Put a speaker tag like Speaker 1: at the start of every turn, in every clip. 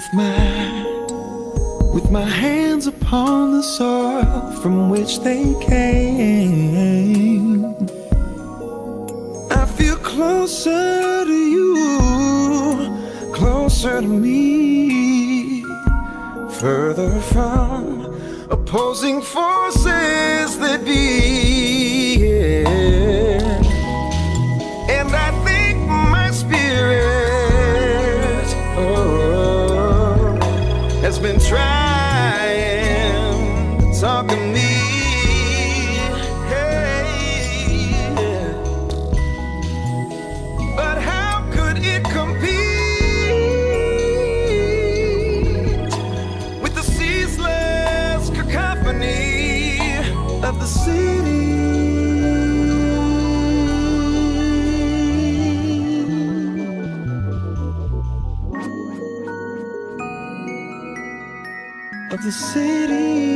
Speaker 1: With my hands upon the soil from which they came, I feel closer to you, closer to me, further from opposing forces that be. And I think my spirit has been trying to talk to me. Hey, but how could it compete with the ceaseless cacophony of the city? Of the city.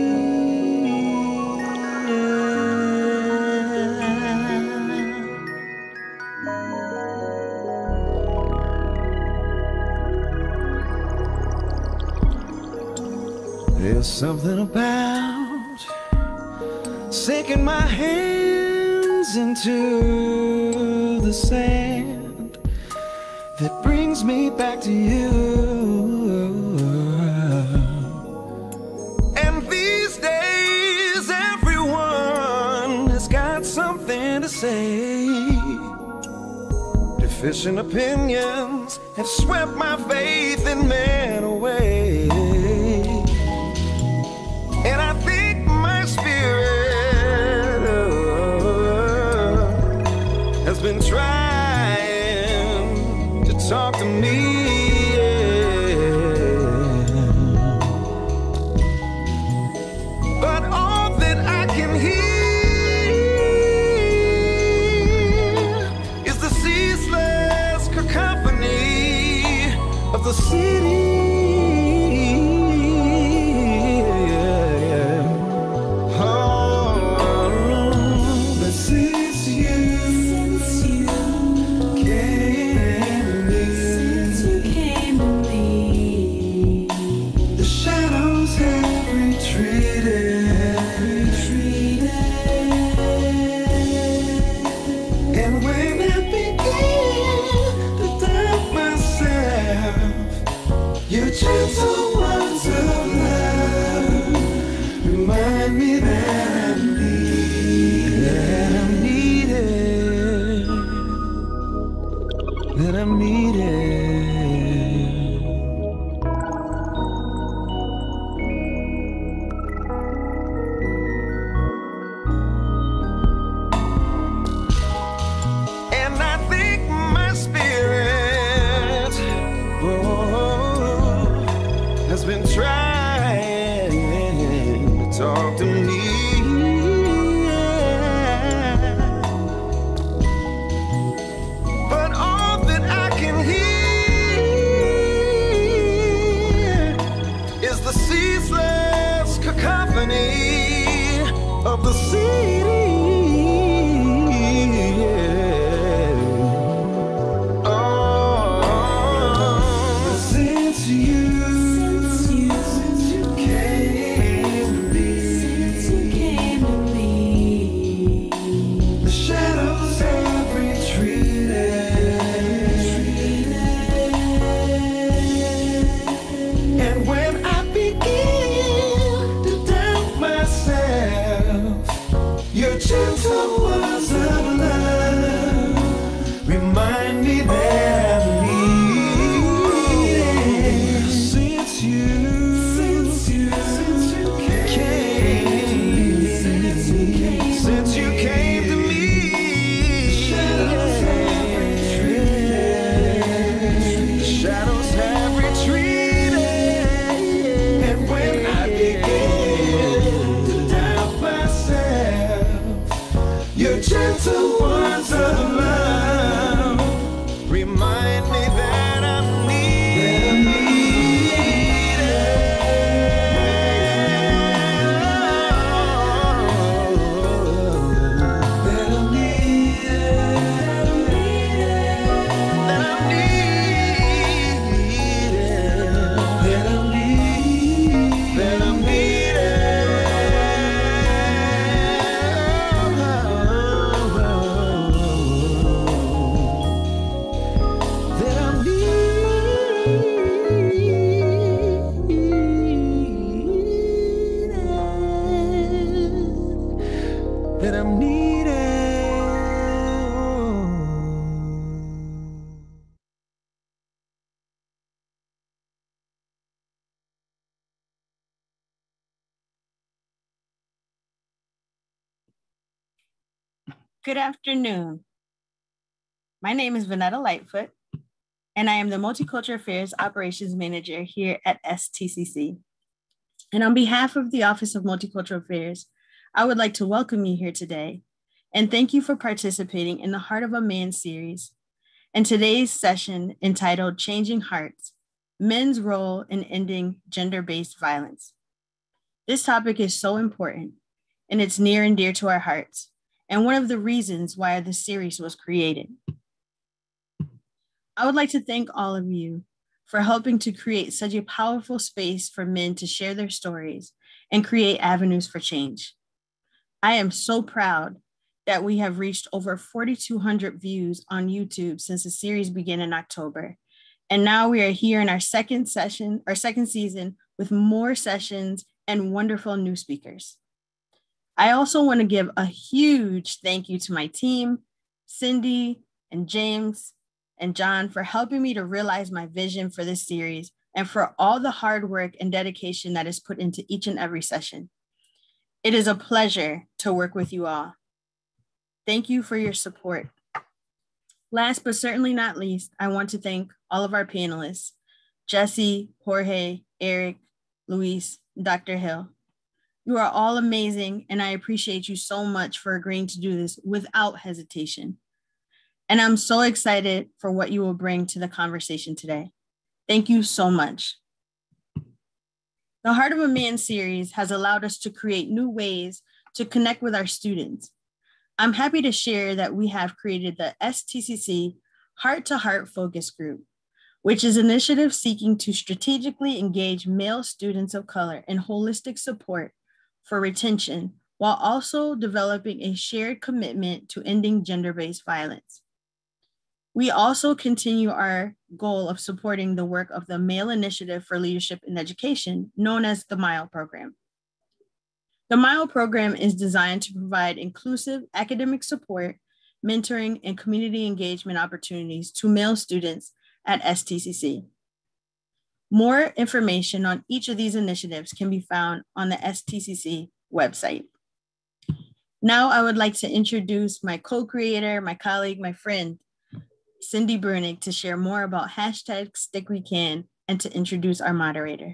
Speaker 1: There's something about sinking my hands into the sand that brings me back to you. Something to say. Deficient opinions have swept my faith in man away, and I think my spirit has been trying to talk to me. But all that I can hear of the city. Oh, but since you came to me, the shadows have retreated. And when I begin to doubt myself, your gentle words of love remind me that I'm needed, that I'm needed. And I think my spirit has been trying to talk to me. But all that I can hear is the ceaseless cacophony of the city. Gentle words of love remind me that I'm needed. Since you came to me, the shadows have retreated. And when I begin to doubt myself, that I'm needed.
Speaker 2: Good afternoon. My name is Vanetta Lightfoot, and I am the Multicultural Affairs Operations Manager here at STCC. And on behalf of the Office of Multicultural Affairs, I would like to welcome you here today and thank you for participating in the Heart of a Man series and today's session entitled Changing Hearts, Men's Role in Ending Gender-Based Violence. This topic is so important and it's near and dear to our hearts, and one of the reasons why the series was created. I would like to thank all of you for helping to create such a powerful space for men to share their stories and create avenues for change. I am so proud that we have reached over 4,200 views on YouTube since the series began in October. And now we are here in our second season with more sessions and wonderful new speakers. I also want to give a huge thank you to my team, Cindy and James and John, for helping me to realize my vision for this series and for all the hard work and dedication that is put into each and every session. It is a pleasure to work with you all. Thank you for your support. Last but certainly not least, I want to thank all of our panelists, Jesse, Jorge, Eric, Luis, Dr. Hill. You are all amazing, and I appreciate you so much for agreeing to do this without hesitation. And I'm so excited for what you will bring to the conversation today. Thank you so much. The Heart of a Man series has allowed us to create new ways to connect with our students. I'm happy to share that we have created the STCC Heart to Heart Focus Group, which is an initiative seeking to strategically engage male students of color in holistic support for retention, while also developing a shared commitment to ending gender-based violence. We also continue our goal of supporting the work of the Male Initiative for Leadership in Education, known as the MILE program. The MILE program is designed to provide inclusive academic support, mentoring, and community engagement opportunities to male students at STCC. More information on each of these initiatives can be found on the STCC website. Now I would like to introduce my co-creator, my colleague, my friend, Cindy Brunig, to share more about #StickWeCan and to introduce our moderator.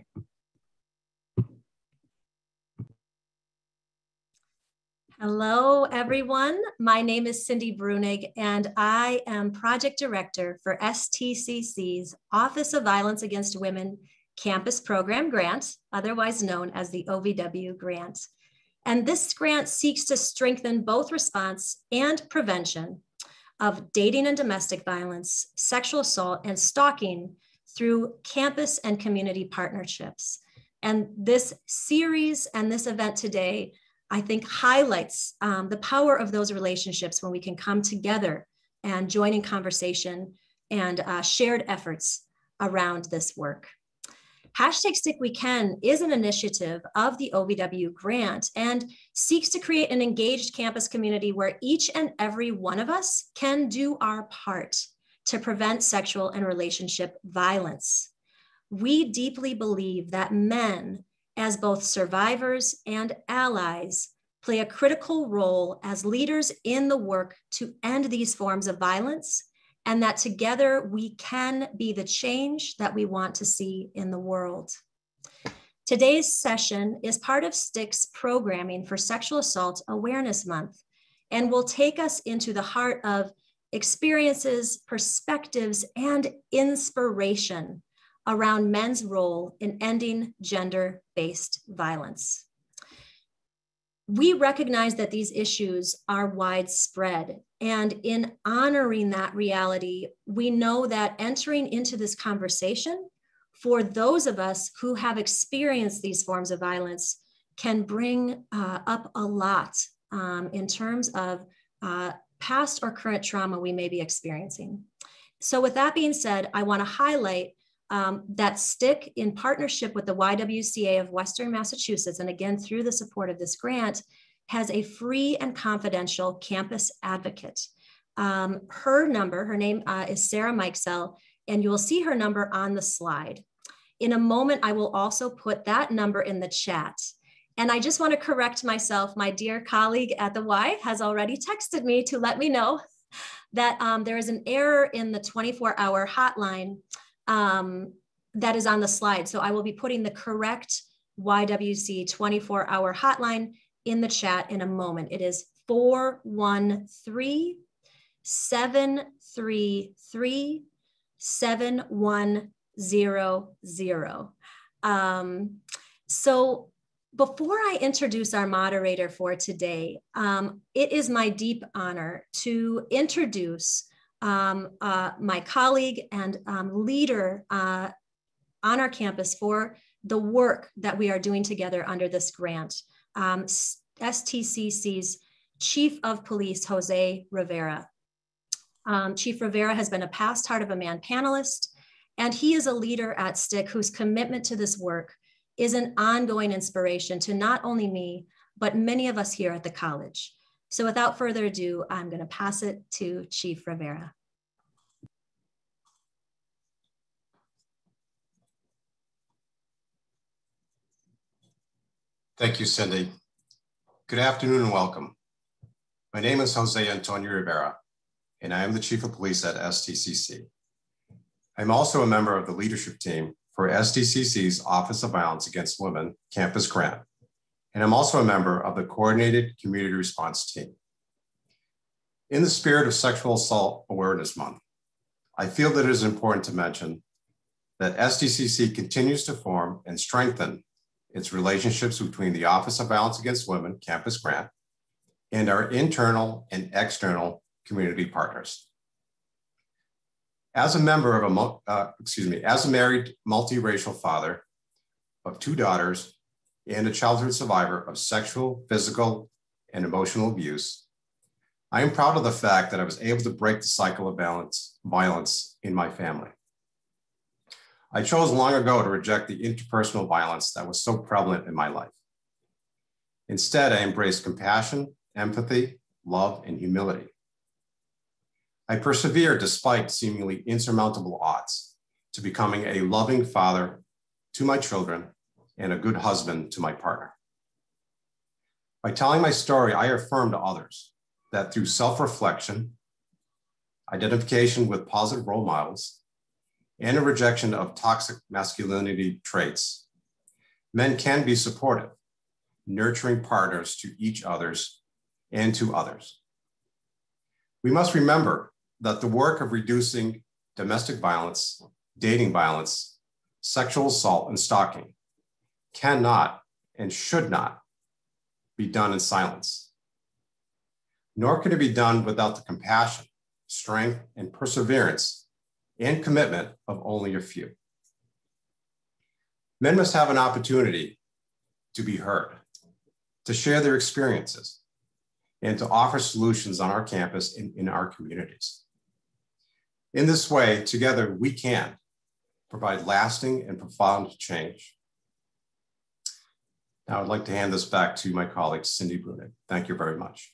Speaker 3: Hello, everyone. My name is Cindy Brunig, and I am Project Director for STCC's Office of Violence Against Women Campus Program Grant, otherwise known as the OVW Grant. And this grant seeks to strengthen both response and prevention of dating and domestic violence, sexual assault, and stalking through campus and community partnerships. And this series and this event today, I think, highlights the power of those relationships when we can come together and join in conversation and shared efforts around this work. #StickWeCan is an initiative of the OVW grant and seeks to create an engaged campus community where each and every one of us can do our part to prevent sexual and relationship violence. We deeply believe that men, as both survivors and allies, play a critical role as leaders in the work to end these forms of violence, and that together we can be the change that we want to see in the world. Today's session is part of STIC's programming for Sexual Assault Awareness Month, and will take us into the heart of experiences, perspectives, and inspiration around men's role in ending gender-based violence. We recognize that these issues are widespread, and in honoring that reality, we know that entering into this conversation for those of us who have experienced these forms of violence can bring up a lot in terms of past or current trauma we may be experiencing. So with that being said, I want to highlight that STIC, in partnership with the YWCA of Western Massachusetts, and again through the support of this grant, has a free and confidential campus advocate. Her name is Sarah Mikesell, and you will see her number on the slide. In a moment, I will also put that number in the chat. And I just want to correct myself. My dear colleague at the Y has already texted me to let me know that there is an error in the 24-hour hotline that is on the slide. So I will be putting the correct YWC 24-hour hotline in the chat in a moment. It is 413-733-7100. So before I introduce our moderator for today, it is my deep honor to introduce my colleague and leader on our campus for the work that we are doing together under this grant, STCC's Chief of Police, Jose Rivera. Chief Rivera has been a past Heart of a Man panelist, and he is a leader at STIC whose commitment to this work is an ongoing inspiration to not only me, but many of us here at the college. So without further ado, I'm going to pass it to Chief Rivera.
Speaker 4: Thank you, Cindy. Good afternoon and welcome. My name is Jose Antonio Rivera, and I am the Chief of Police at STCC. I'm also a member of the leadership team for STCC's Office of Violence Against Women Campus Grant, and I'm also a member of the Coordinated Community Response Team. In the spirit of Sexual Assault Awareness Month, I feel that it is important to mention that STCC continues to form and strengthen its relationships between the Office of Violence Against Women Campus Grant and our internal and external community partners. As a member of as a married multiracial father of 2 daughters and a childhood survivor of sexual, physical, and emotional abuse, I am proud of the fact that I was able to break the cycle of violence in my family. I chose long ago to reject the interpersonal violence that was so prevalent in my life. Instead, I embraced compassion, empathy, love, and humility. I persevered despite seemingly insurmountable odds to becoming a loving father to my children and a good husband to my partner. By telling my story, I affirm to others that through self-reflection, identification with positive role models, and a rejection of toxic masculinity traits, men can be supportive, nurturing partners to each other's and to others. We must remember that the work of reducing domestic violence, dating violence, sexual assault, and stalking cannot and should not be done in silence. Nor can it be done without the compassion, strength, and perseverance and commitment of only a few. Men must have an opportunity to be heard, to share their experiences, and to offer solutions on our campus and in our communities. In this way, together, we can provide lasting and profound change. Now I'd like to hand this back to my colleague, Cindy Brunig. Thank you very much.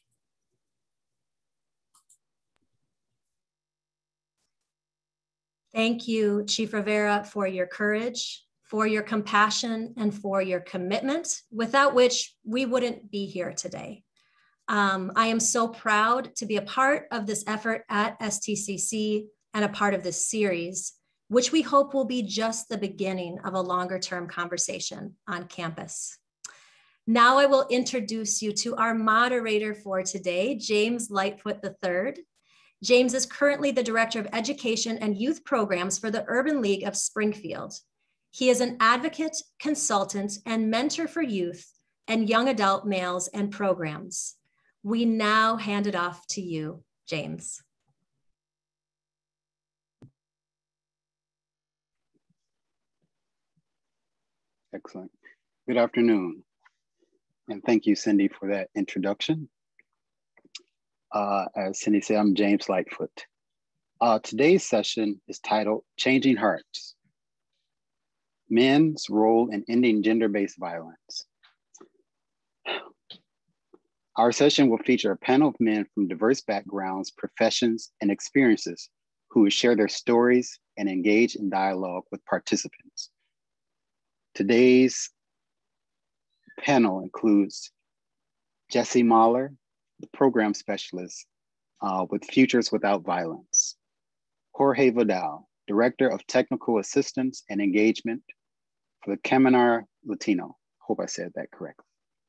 Speaker 3: Thank you, Chief Rivera, for your courage, for your compassion, and for your commitment, without which we wouldn't be here today. I am so proud to be a part of this effort at STCC and a part of this series, which we hope will be just the beginning of a longer-term conversation on campus. Now I will introduce you to our moderator for today, James Lightfoot III. James is currently the Director of Education and Youth Programs for the Urban League of Springfield. He is an advocate, consultant, and mentor for youth and young adult males and programs. We now hand it off to you, James.
Speaker 5: Excellent. Good afternoon. And thank you, Cindy, for that introduction. As Cindy said, I'm James Lightfoot. Today's session is titled Changing Hearts, Men's Role in Ending Gender-Based Violence. Our session will feature a panel of men from diverse backgrounds, professions, and experiences who will share their stories and engage in dialogue with participants. Today's panel includes Jesse Mahler, the program specialist with Futures Without Violence; Jorge Vidal, Director of Technical Assistance and Engagement for the Caminar Latino. Hope I said that correctly.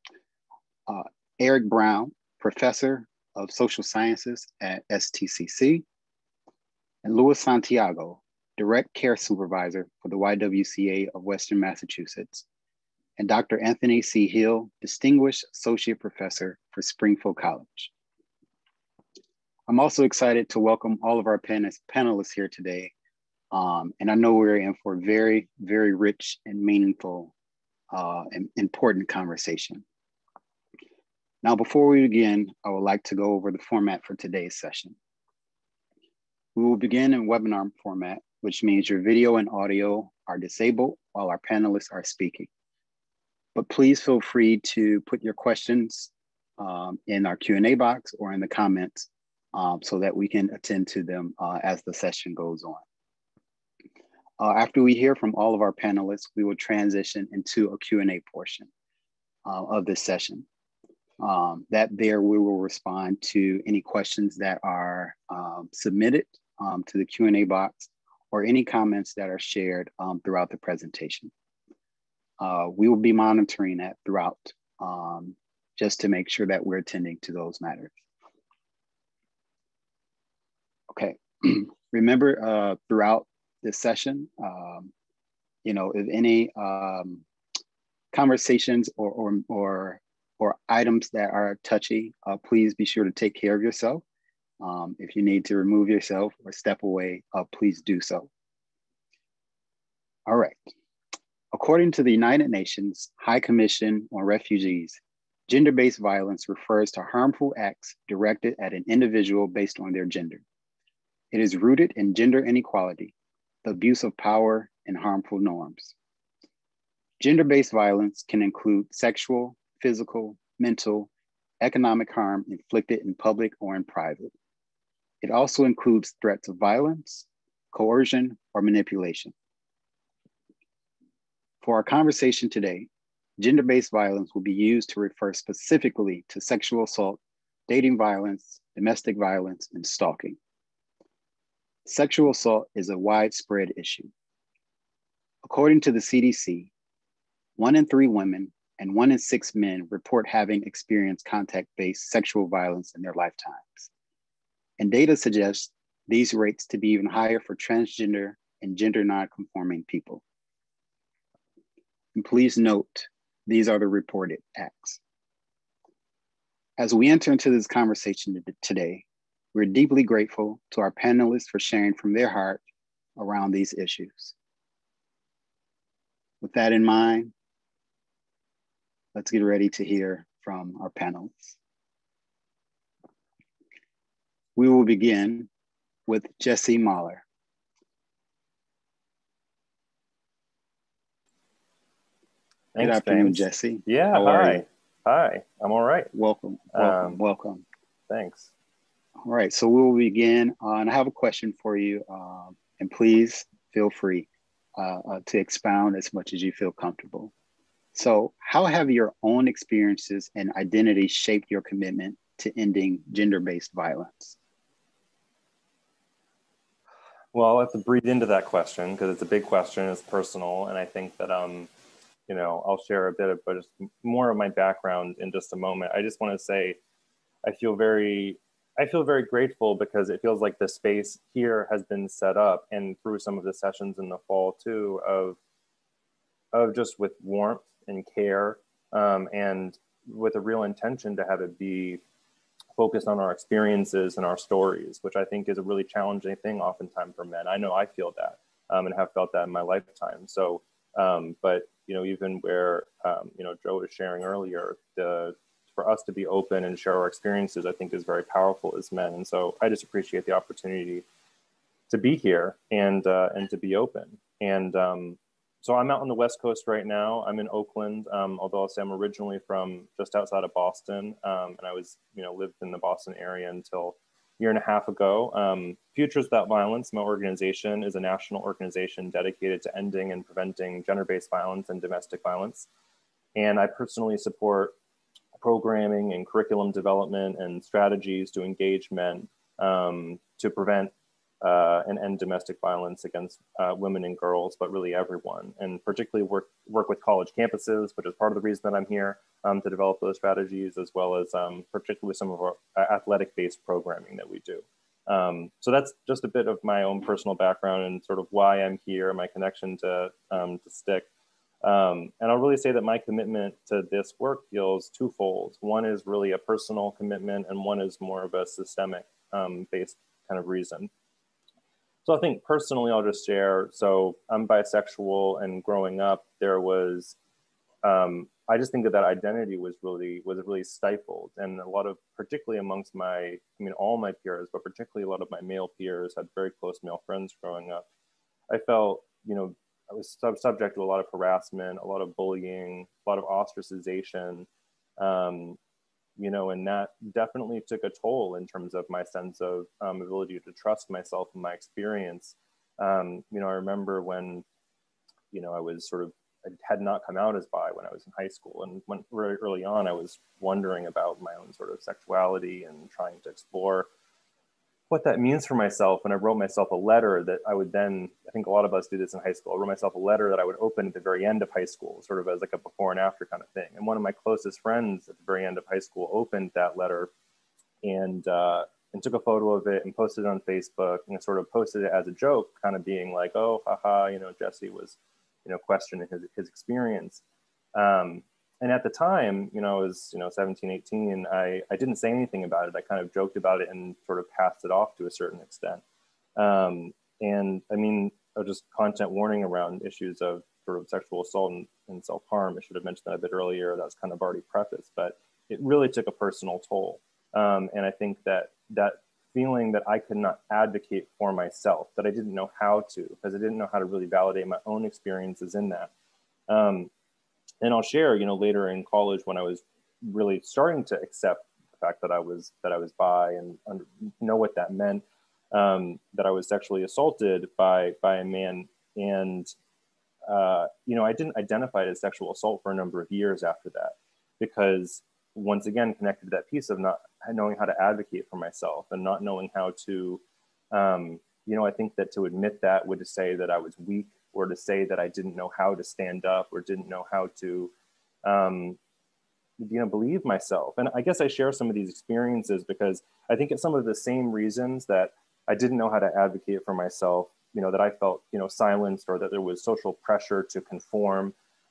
Speaker 5: Eric Brown, Professor of Social Sciences at STCC, and Luis Santiago, Direct Care Supervisor for the YWCA of Western Massachusetts, and Dr. Anthony C. Hill, Distinguished Associate Professor for Springfield College. I'm also excited to welcome all of our panelists here today. And I know we're in for a very, very rich and meaningful and important conversation. Now, before we begin, I would like to go over the format for today's session. We will begin in webinar format, which means your video and audio are disabled while our panelists are speaking. But please feel free to put your questions in our Q&A box or in the comments so that we can attend to them as the session goes on. After we hear from all of our panelists, we will transition into a Q&A portion of this session. There we will respond to any questions that are submitted to the Q&A box or any comments that are shared throughout the presentation. We will be monitoring that throughout just to make sure that we're attending to those matters. Okay, remember throughout this session, if any conversations or items that are touchy, please be sure to take care of yourself. If you need to remove yourself or step away, please do so. All right. According to the United Nations High Commission on Refugees, gender-based violence refers to harmful acts directed at an individual based on their gender. It is rooted in gender inequality, the abuse of power, and harmful norms. Gender-based violence can include sexual, physical, mental, economic harm inflicted in public or in private. It also includes threats of violence, coercion, or manipulation. For our conversation today, gender-based violence will be used to refer specifically to sexual assault, dating violence, domestic violence, and stalking. Sexual assault is a widespread issue. According to the CDC, 1 in 3 women and 1 in 6 men report having experienced contact-based sexual violence in their lifetimes. And data suggests these rates to be even higher for transgender and gender non-conforming people. And please note, these are the reported acts. As we enter into this conversation today, we're deeply grateful to our panelists for sharing from their heart around these issues. With that in mind, let's get ready to hear from our panelists. We will begin with Jesse Mahler.
Speaker 6: Thanks,
Speaker 5: Good afternoon,
Speaker 6: James.
Speaker 5: Jesse.
Speaker 6: Yeah,
Speaker 5: How are you?
Speaker 6: Hi, I'm all right.
Speaker 5: Welcome.
Speaker 6: Thanks.
Speaker 5: All right, so we will begin, and I have a question for you, and please feel free to expound as much as you feel comfortable. So how have your own experiences and identity shaped your commitment to ending gender-based violence?
Speaker 6: Well, I'll have to breathe into that question because it's a big question, it's personal, and I think that, I'll share a bit of just more of my background in just a moment. I just want to say, I feel very grateful because it feels like the space here has been set up, and through some of the sessions in the fall too, of just with warmth and care, and with a real intention to have it be focused on our experiences and our stories, which I think is a really challenging thing oftentimes for men. I know I feel that and have felt that in my lifetime. So, but even where Joe was sharing earlier, for us to be open and share our experiences, I think is very powerful as men. And so I just appreciate the opportunity to be here and to be open. And So I'm out on the West Coast right now. I'm in Oakland, although I'll say I'm originally from just outside of Boston. And I was, lived in the Boston area until a year and a half ago. Futures Without Violence, my organization, is a national organization dedicated to ending and preventing gender-based violence and domestic violence. And I personally support programming and curriculum development and strategies to engage men to prevent and end domestic violence against women and girls, but really everyone, and particularly work with college campuses, which is part of the reason that I'm here, to develop those strategies, as well as particularly some of our athletic-based programming that we do. So that's just a bit of my own personal background and sort of why I'm here, my connection to STIC. And I'll really say that my commitment to this work feels twofold. One is really a personal commitment, and one is more of a systemic based kind of reason. So I think personally, I'll just share. So I'm bisexual, and growing up, there was, I just think that identity was really stifled, and a lot of, particularly amongst all my peers, but particularly a lot of my male peers had very close male friends growing up. I felt, I was subject to a lot of harassment, a lot of bullying, a lot of ostracization, and that definitely took a toll in terms of my sense of ability to trust myself and my experience. I remember when, I had not come out as bi when I was in high school. And when very early on, I was wondering about my own sort of sexuality and trying to explore what that means for myself. And I wrote myself a letter that I would then, I think a lot of us do this in high school, I wrote myself a letter that I would open at the very end of high school, sort of as like a before and after kind of thing. And one of my closest friends at the very end of high school opened that letter and took a photo of it and posted it on Facebook, and sort of posted it as a joke, kind of being like, oh, haha, Jesse was, questioning his experience. And at the time, I was, 17, 18, I didn't say anything about it. I kind of joked about it and sort of passed it off to a certain extent. And I mean, just content warning around issues of sort of sexual assault and self-harm. I should have mentioned that a bit earlier. That was kind of already prefaced, but it really took a personal toll. And I think that feeling that I could not advocate for myself, that I didn't know how to, because I didn't know how to really validate my own experiences in that. And I'll share, later in college when I was really starting to accept the fact that I was bi and know what that meant, that I was sexually assaulted by a man. And, I didn't identify as sexual assault for a number of years after that, because once again, connected to that piece of not knowing how to advocate for myself and not knowing how to, I think that to admit that would say that I was weak, or to say that I didn't know how to stand up, or didn't know how to, believe myself. And I guess I share some of these experiences because I think it's some of the same reasons that I didn't know how to advocate for myself, that I felt, silenced, or that there was social pressure to conform,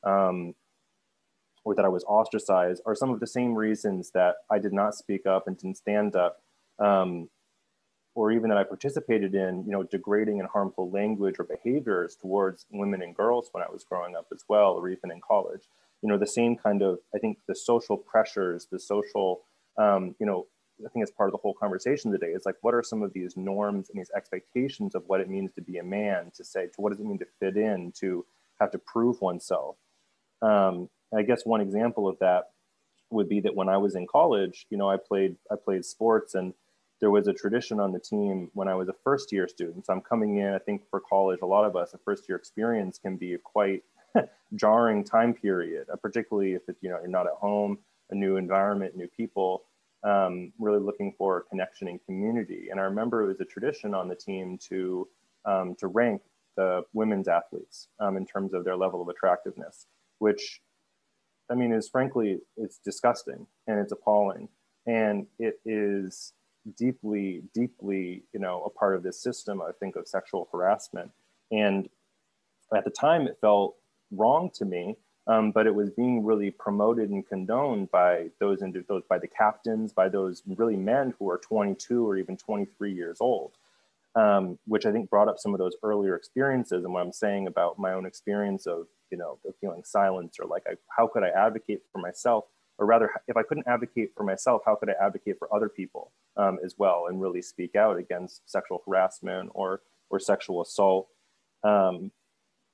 Speaker 6: or that I was ostracized, are some of the same reasons that I did not speak up and didn't stand up, or even that I participated in, degrading and harmful language or behaviors towards women and girls when I was growing up as well, or even in college. The same kind of, I think the social pressures, the social, I think it's part of the whole conversation today. It's like, what are some of these norms and these expectations of what it means to be a man, to what does it mean to fit in, to have to prove oneself? I guess one example of that would be that when I was in college, I played sports, and there was a tradition on the team when I was a first year student. So I'm coming in, I think for college, a lot of us, a first year experience can be a quite jarring time period, particularly if you're not at home, a new environment, new people, really looking for connection and community. And I remember it was a tradition on the team to rank the women's athletes in terms of their level of attractiveness, which I mean, is frankly, it's disgusting and it's appalling. And it is deeply, deeply, a part of this system, I think, of sexual harassment. And at the time it felt wrong to me, but it was being really promoted and condoned by by the captains, by those really men who are 22 or even 23 years old, which I think brought up some of those earlier experiences. And what I'm saying about my own experience of, of feeling silenced, or like, how could I advocate for myself? Or rather, if I couldn't advocate for myself, how could I advocate for other people as well, and really speak out against sexual harassment or sexual assault?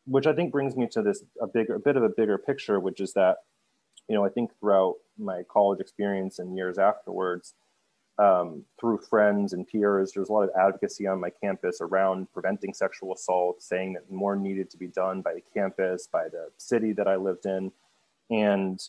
Speaker 6: which I think brings me to this a bit of a bigger picture, which is that, you know, I think throughout my college experience and years afterwards, through friends and peers, there's a lot of advocacy on my campus around preventing sexual assault, saying that more needed to be done by the campus, by the city that I lived in. And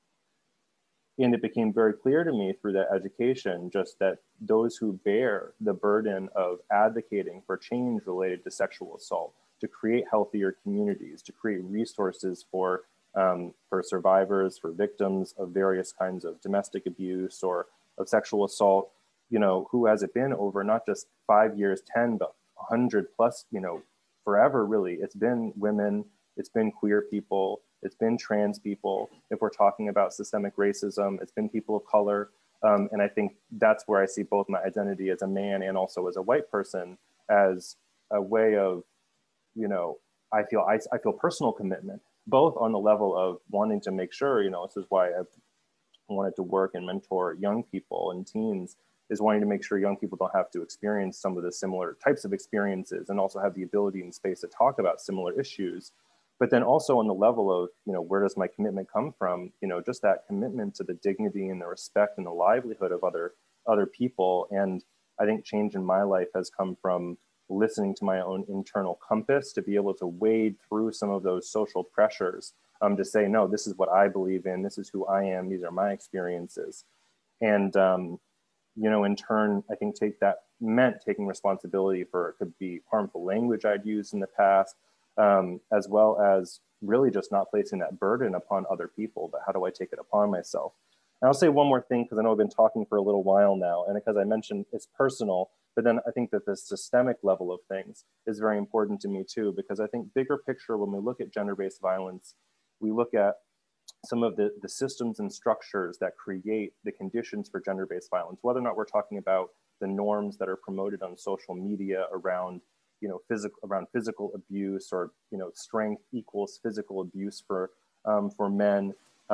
Speaker 6: it became very clear to me through that education, just that those who bear the burden of advocating for change related to sexual assault, to create healthier communities, to create resources for survivors, for victims of various kinds of domestic abuse or of sexual assault, you know, who has it been over not just 5 years, 10, but 100 plus, you know, forever really. It's been women, it's been queer people, it's been trans people. If we're talking about systemic racism, it's been people of color. And I think that's where I see both my identity as a man and also as a white person as a way of, you know, I feel personal commitment, both on the level of wanting to make sure, you know, this is why I've wanted to work and mentor young people and teens, is wanting to make sure young people don't have to experience some of the similar types of experiences and also have the ability and space to talk about similar issues. But then also on the level of, you know, where does my commitment come from? You know, just that commitment to the dignity and the respect and the livelihood of other people. And I think change in my life has come from listening to my own internal compass to be able to wade through some of those social pressures, to say, no, this is what I believe in, this is who I am, these are my experiences. And, you know, in turn, I think that meant taking responsibility for, it could be harmful language I'd used in the past, as well as really just not placing that burden upon other people, but how do I take it upon myself? And I'll say one more thing, because I know I've been talking for a little while now, and because I mentioned it's personal, but then I think that the systemic level of things is very important to me too, because I think bigger picture, when we look at gender-based violence, we look at some of the systems and structures that create the conditions for gender-based violence, whether or not we're talking about the norms that are promoted on social media around, you know, physical abuse, or, you know, strength equals physical abuse for men,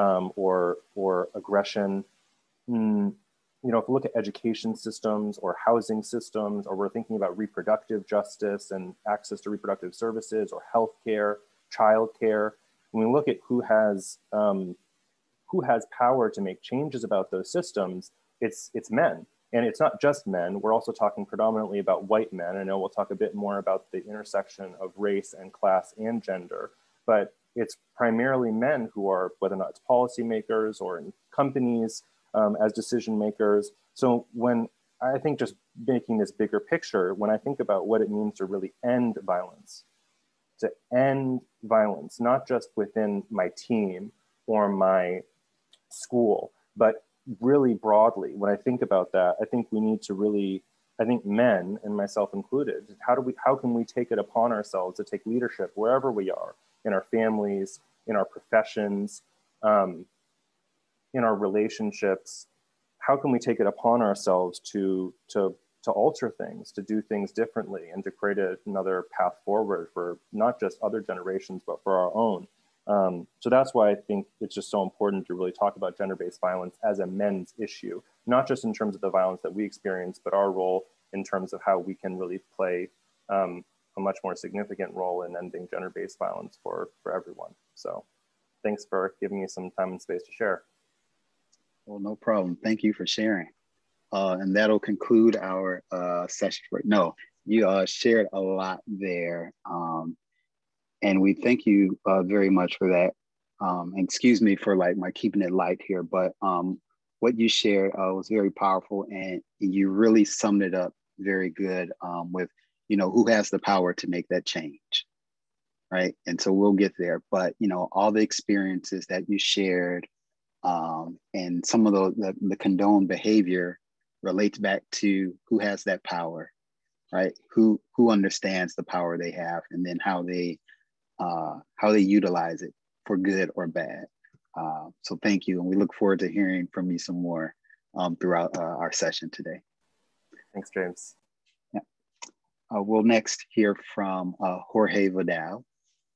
Speaker 6: or aggression. You know, if we look at education systems or housing systems, or we're thinking about reproductive justice and access to reproductive services or healthcare, childcare, when we look at who has power to make changes about those systems, it's men. And it's not just men. We're also talking predominantly about white men. I know we'll talk a bit more about the intersection of race and class and gender, but it's primarily men who are, whether or not it's policymakers or in companies, as decision makers. So when I think, just making this bigger picture, when I think about what it means to really end violence, not just within my team or my school, but really broadly, when I think about that, I think we need to really, I think men, and myself included, how can we take it upon ourselves to take leadership wherever we are, in our families, in our professions, in our relationships? How can we take it upon ourselves to alter things, to do things differently, and to create another path forward for not just other generations, but for our own? So that's why I think it's just so important to really talk about gender-based violence as a men's issue, not just in terms of the violence that we experience, but our role in terms of how we can really play a much more significant role in ending gender-based violence for everyone. So thanks for giving me some time and space to share.
Speaker 5: Well, no problem. Thank you for sharing. And that'll conclude our session. No, you shared a lot there. And we thank you very much for that. And excuse me for my keeping it light here, but what you shared was very powerful, and you really summed it up very good with, you know, who has the power to make that change, right? And so we'll get there, but, you know, all the experiences that you shared, and some of the condoned behavior relates back to who has that power, right? Who understands the power they have, and then how they utilize it for good or bad. So thank you, and we look forward to hearing from you some more throughout our session today.
Speaker 6: Thanks, James.
Speaker 5: Yeah. We'll next hear from Jorge Vidal.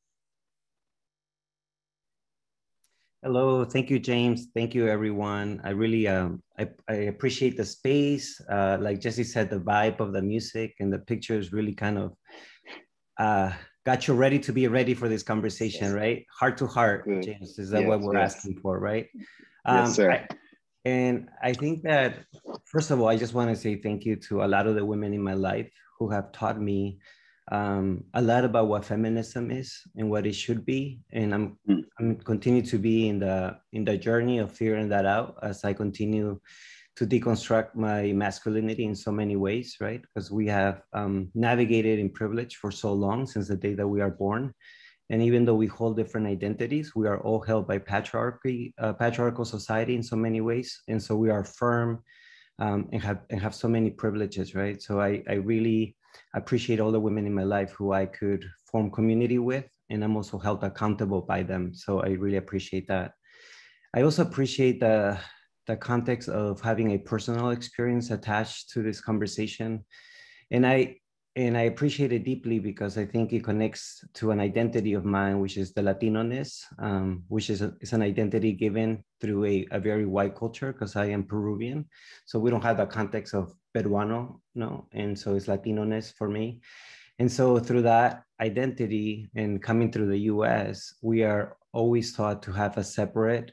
Speaker 7: Hello, thank you, James. Thank you, everyone. I really, I appreciate the space. Like Jesse said, the vibe of the music and the pictures really kind of got you ready to be ready for this conversation, right? Heart to heart,
Speaker 5: Good.
Speaker 7: James, is that what we're asking for, right?
Speaker 5: Yes, sir.
Speaker 7: And I think that, first of all, I just want to say thank you to a lot of the women in my life who have taught me a lot about what feminism is and what it should be. And I'm continue to be in the journey of figuring that out as I continue to deconstruct my masculinity in so many ways, right? Because we have navigated in privilege for so long, since the day that we are born. And even though we hold different identities, we are all held by patriarchal society in so many ways. And so we are firm and have so many privileges, right? So I really appreciate all the women in my life who I could form community with, and I'm also held accountable by them. So I really appreciate that. I also appreciate the context of having a personal experience attached to this conversation. And I appreciate it deeply because I think it connects to an identity of mine, which is the Latino-ness, which is an identity given through a very white culture, because I am Peruvian. So we don't have the context of Peruano, no? And so it's Latino-ness for me. And so through that identity and coming through the US, we are always taught to have a separate,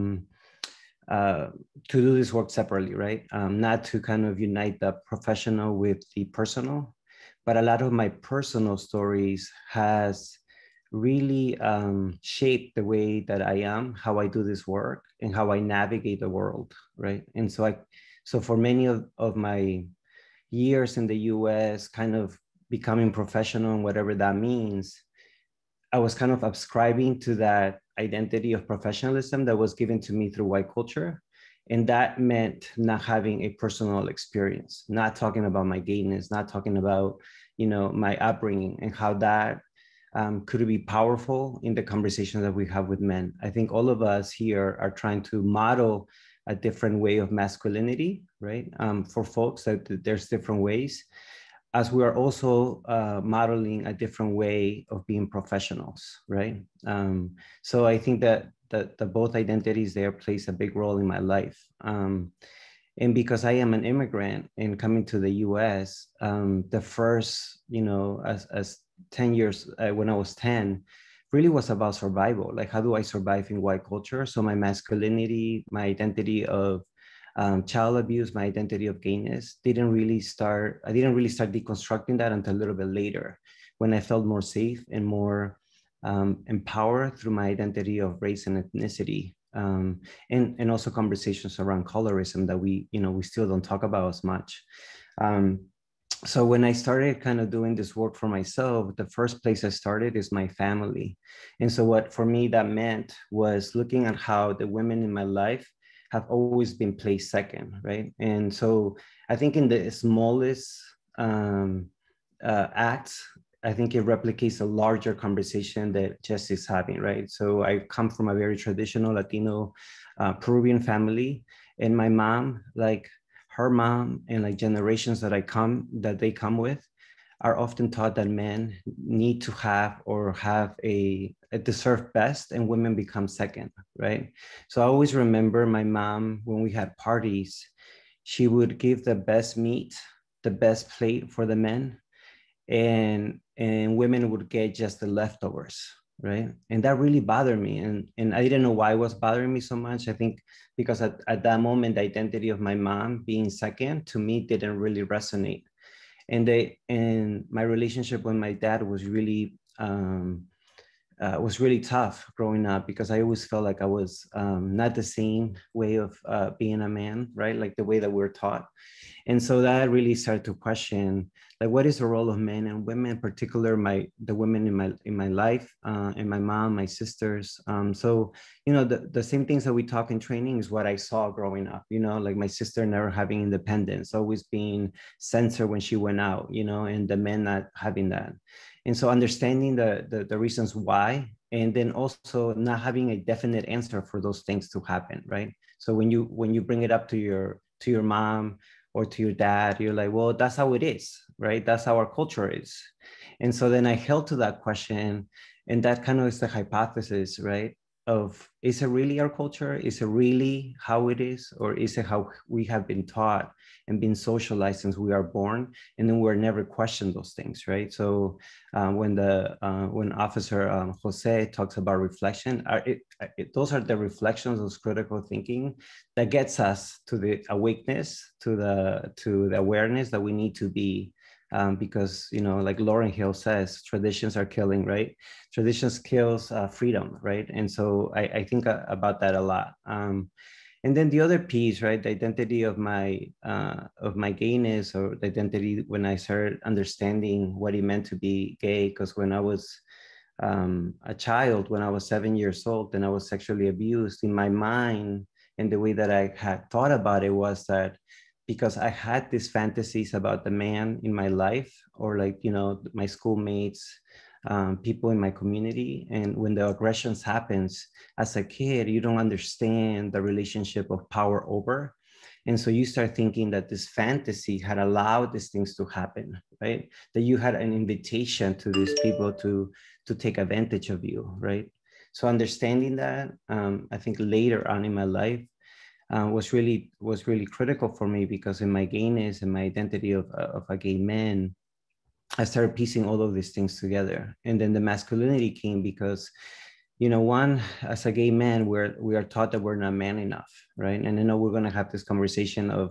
Speaker 7: to do this work separately, right? Not to kind of unite the professional with the personal. But a lot of my personal stories has really shaped the way that I am, how I do this work, and how I navigate the world, right? And so for many of my years in the US, kind of becoming professional and whatever that means, I was kind of ascribing to that identity of professionalism that was given to me through white culture. And that meant not having a personal experience, not talking about my gayness, not talking about, my upbringing and how that could be powerful in the conversation that we have with men. I think all of us here are trying to model a different way of masculinity, right? For folks, that there's different ways, as we are also modeling a different way of being professionals, right? So I think that the both identities there plays a big role in my life. And because I am an immigrant and coming to the US, the first, as 10 years, when I was 10, really was about survival. Like, how do I survive in white culture? So my masculinity, my identity of child abuse, my identity of gayness I didn't really start deconstructing that until a little bit later, when I felt more safe and more empowered through my identity of race and ethnicity. And also conversations around colorism that we still don't talk about as much. So when I started kind of doing this work for myself, the first place I started is my family. And so what for me that meant was looking at how the women in my life have always been placed second, right? And so I think in the smallest acts, I think it replicates a larger conversation that Jess is having, right? So I come from a very traditional Latino Peruvian family, and my mom, like her mom, and like generations that they come with, are often taught that men need to have a deserve best, and women become second, right? So I always remember my mom, when we had parties, she would give the best meat, the best plate for the men, and women would get just the leftovers, right? And that really bothered me. And I didn't know why it was bothering me so much. I think because at that moment, the identity of my mom being second to me didn't really resonate. And my relationship with my dad was really tough growing up, because I always felt like I was not the same way of being a man, right? Like the way that we're taught. And so that really started to question, like, what is the role of men and women, in particular, the women in my life, and my mom, my sisters. So, the same things that we talk in training is what I saw growing up, like my sister never having independence, always being censored when she went out, and the men not having that. And so understanding the reasons why, and then also not having a definite answer for those things to happen, right? So when you bring it up to your mom or to your dad, you're like, well, that's how it is, right? That's how our culture is. And so then I held to that question, and that kind of is the hypothesis, right, is it really our culture? Is it really how it is? Or is it how we have been taught and been socialized since we are born? And then we're never questioned those things, right? So when Officer Jose talks about reflection, those are the reflections, those critical thinking that gets us to the awakeness, to the awareness that we need to be. Because, you know, like Lauryn Hill says, traditions are killing, right? Traditions kills freedom, right? And so I think about that a lot. And then the other piece, right, the identity of my gayness, or the identity when I started understanding what it meant to be gay, because when I was a child, when I was 7 years old, and I was sexually abused, in my mind, and the way that I had thought about it was that because I had these fantasies about the man in my life, or like, you know, my schoolmates, people in my community. And when the aggressions happens as a kid, you don't understand the relationship of power over. And so you start thinking that this fantasy had allowed these things to happen, right? That you had an invitation to these people to take advantage of you, right? So understanding that, I think later on in my life, was really critical for me, because in my gayness and my identity of a gay man, I started piecing all of these things together. And then the masculinity came because, you know, one, as a gay man, we are taught that we're not man enough, right? And I know we're going to have this conversation of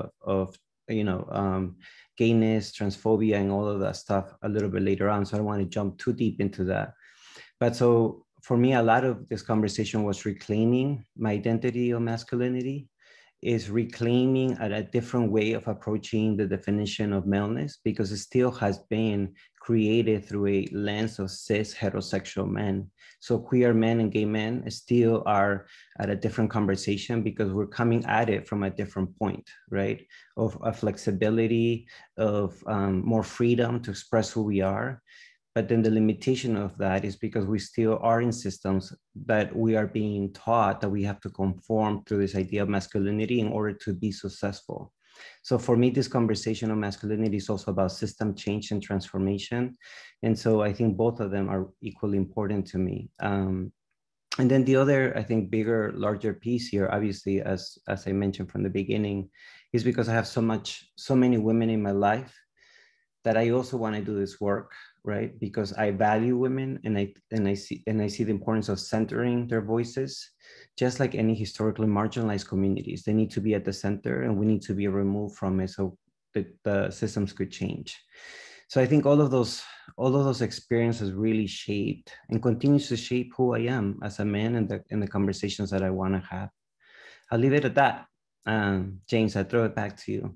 Speaker 7: you know, gayness, transphobia, and all of that stuff a little bit later on. So I don't want to jump too deep into that. But so for me, a lot of this conversation was reclaiming my identity of masculinity, is reclaiming a different way of approaching the definition of maleness, because it still has been created through a lens of cis heterosexual men. So queer men and gay men still are at a different conversation, because we're coming at it from a different point, right? Of a flexibility, of more freedom to express who we are. But then the limitation of that is because we still are in systems that we are being taught that we have to conform to this idea of masculinity in order to be successful. So for me, this conversation on masculinity is also about system change and transformation. And so I think both of them are equally important to me. And then the other, I think, bigger, larger piece here, obviously, as I mentioned from the beginning, is because I have so many women in my life that I also want to do this work, right? Because I value women, and I see the importance of centering their voices, just like any historically marginalized communities. They need to be at the center, and we need to be removed from it so that the systems could change. So I think all of those experiences really shaped and continues to shape who I am as a man, and the conversations that I want to have. I'll leave it at that. James, I throw it back to you.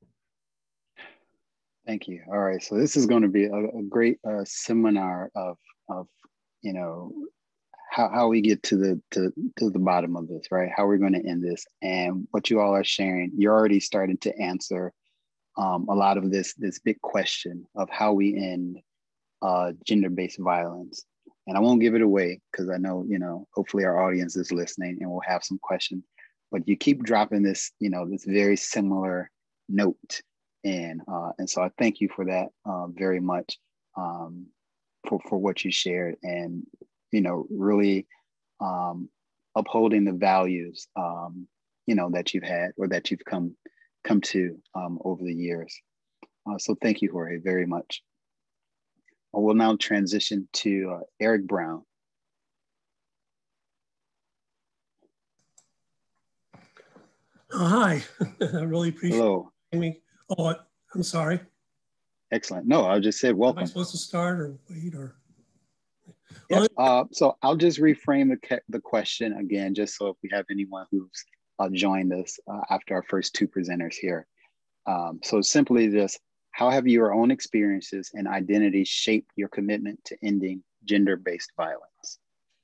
Speaker 5: Thank you. All right, so this is going to be a great seminar of you know, how we get to the bottom of this, right? How we're going to end this, and what you all are sharing. You're already starting to answer a lot of this big question of how we end gender-based violence. And I won't give it away, because I know, you know, hopefully our audience is listening and we'll have some questions. But you keep dropping this, you know, this very similar note. And so I thank you for that very much, for what you shared, and, you know, really upholding the values, you know, that you've had, or that you've come to over the years. So thank you, Jorge, very much. I will now transition to Eric Brown.
Speaker 8: Hi, I really appreciate me. Oh, I'm sorry.
Speaker 5: Excellent. No, I just said welcome.
Speaker 8: Am I supposed to start or wait, or?
Speaker 5: Yep. So I'll just reframe the question again, just so if we have anyone who's joined us after our first two presenters here. So simply just, how have your own experiences and identities shaped your commitment to ending gender-based violence?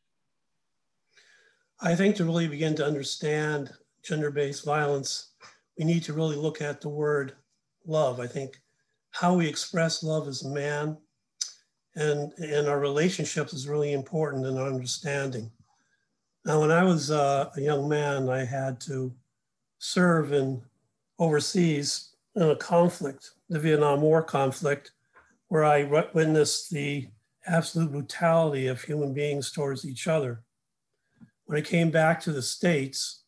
Speaker 8: I think to really begin to understand gender-based violence, we need to really look at the word love. I think how we express love as a man and our relationships is really important in our understanding. Now, when I was a young man, I had to serve overseas in a conflict, the Vietnam War conflict, where I witnessed the absolute brutality of human beings towards each other. when I came back to the States,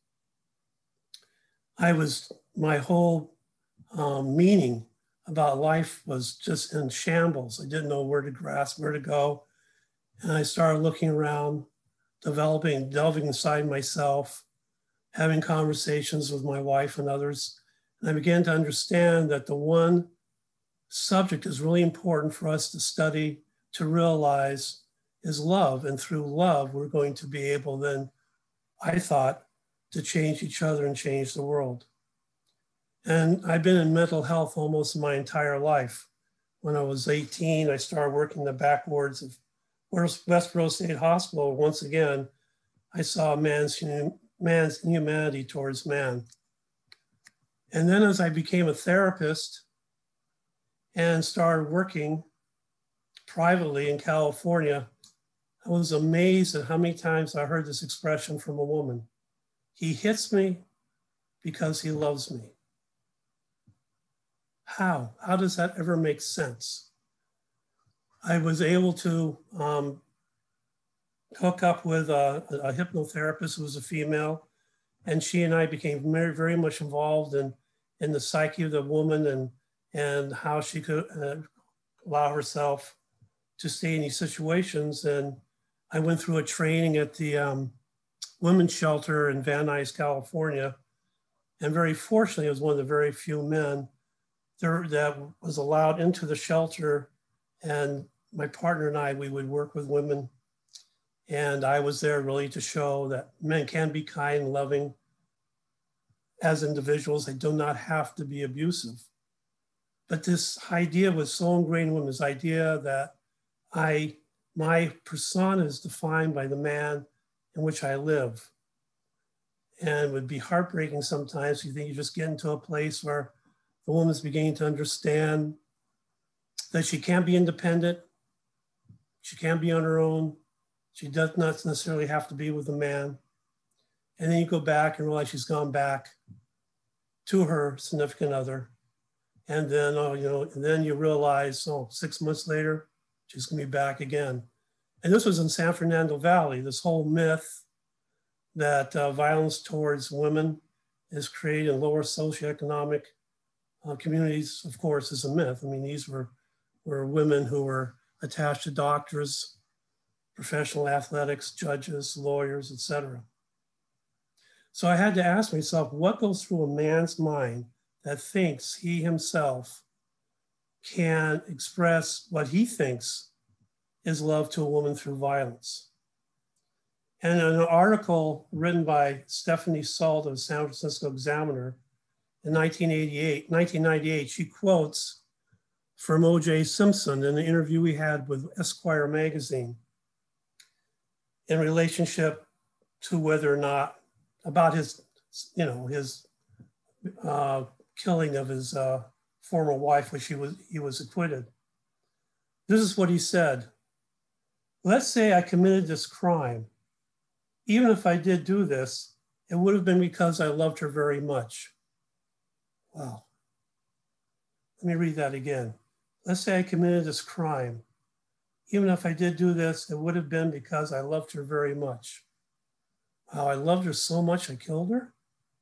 Speaker 8: my whole meaning about life was just in shambles. I didn't know where to grasp, where to go. And I started looking around, delving inside myself, having conversations with my wife and others. And I began to understand that the one subject is really important for us to study, to realize is love. And through love, we're going to be able then, I thought, to change each other and change the world. And I've been in mental health almost my entire life. When I was 18, I started working in the back wards of Westboro State Hospital. Once again, I saw man's inhumanity towards man. And then as I became a therapist and started working privately in California, I was amazed at how many times I heard this expression from a woman. He hits me because he loves me. How? How does that ever make sense? I was able to hook up with a hypnotherapist who was a female, and she and I became very, very much involved in the psyche of the woman and how she could allow herself to stay in these situations. And I went through a training at the women's shelter in Van Nuys, California. And very fortunately, I was one of the very few men there that was allowed into the shelter. And my partner and I, we would work with women. And I was there really to show that men can be kind and loving as individuals. They do not have to be abusive. But this idea was so ingrained in women, this idea that my persona is defined by the man in which I live. And it would be heartbreaking sometimes. You think you just get into a place where the woman's beginning to understand that she can't be independent. She can't be on her own. She does not necessarily have to be with a man. And then you go back and realize she's gone back to her significant other. And then, and then you realize, 6 months later, she's gonna be back again. And this was in San Fernando Valley, this whole myth that violence towards women is created in lower socioeconomic communities, of course, is a myth. I mean, these were women who were attached to doctors, professional athletics, judges, lawyers, etc. So I had to ask myself, what goes through a man's mind that thinks he himself can express what he thinks is love to a woman through violence? And in an article written by Stephanie Salt of the San Francisco Examiner in 1998, she quotes from O.J. Simpson in the interview we had with Esquire magazine in relationship to whether or not, about his, his killing of his former wife, which he was acquitted. This is what he said. Let's say I committed this crime. Even if I did do this, it would have been because I loved her very much. Wow. Let me read that again. Let's say I committed this crime. Even if I did do this, it would have been because I loved her very much. Wow, I loved her so much I killed her?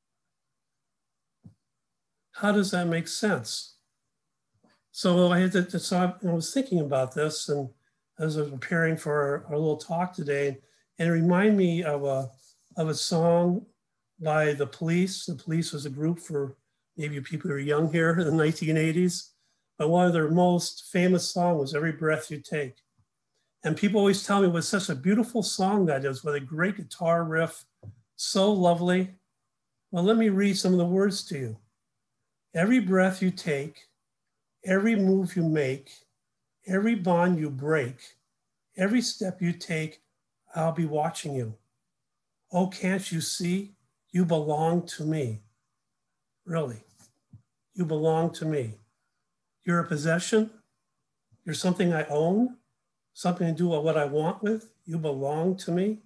Speaker 8: How does that make sense? So I was thinking about this, and as I was preparing for our little talk today, and it reminded me of a song by The Police. The Police was a group for maybe people who are young here in the 1980s, but one of their most famous songs was Every Breath You Take. And people always tell me it was such a beautiful song that is, with a great guitar riff, so lovely. Well, let me read some of the words to you. Every breath you take, every move you make, every bond you break, every step you take, I'll be watching you. Oh, can't you see? You belong to me. Really, you belong to me. You're a possession. You're something I own, something to do what I want with. You belong to me.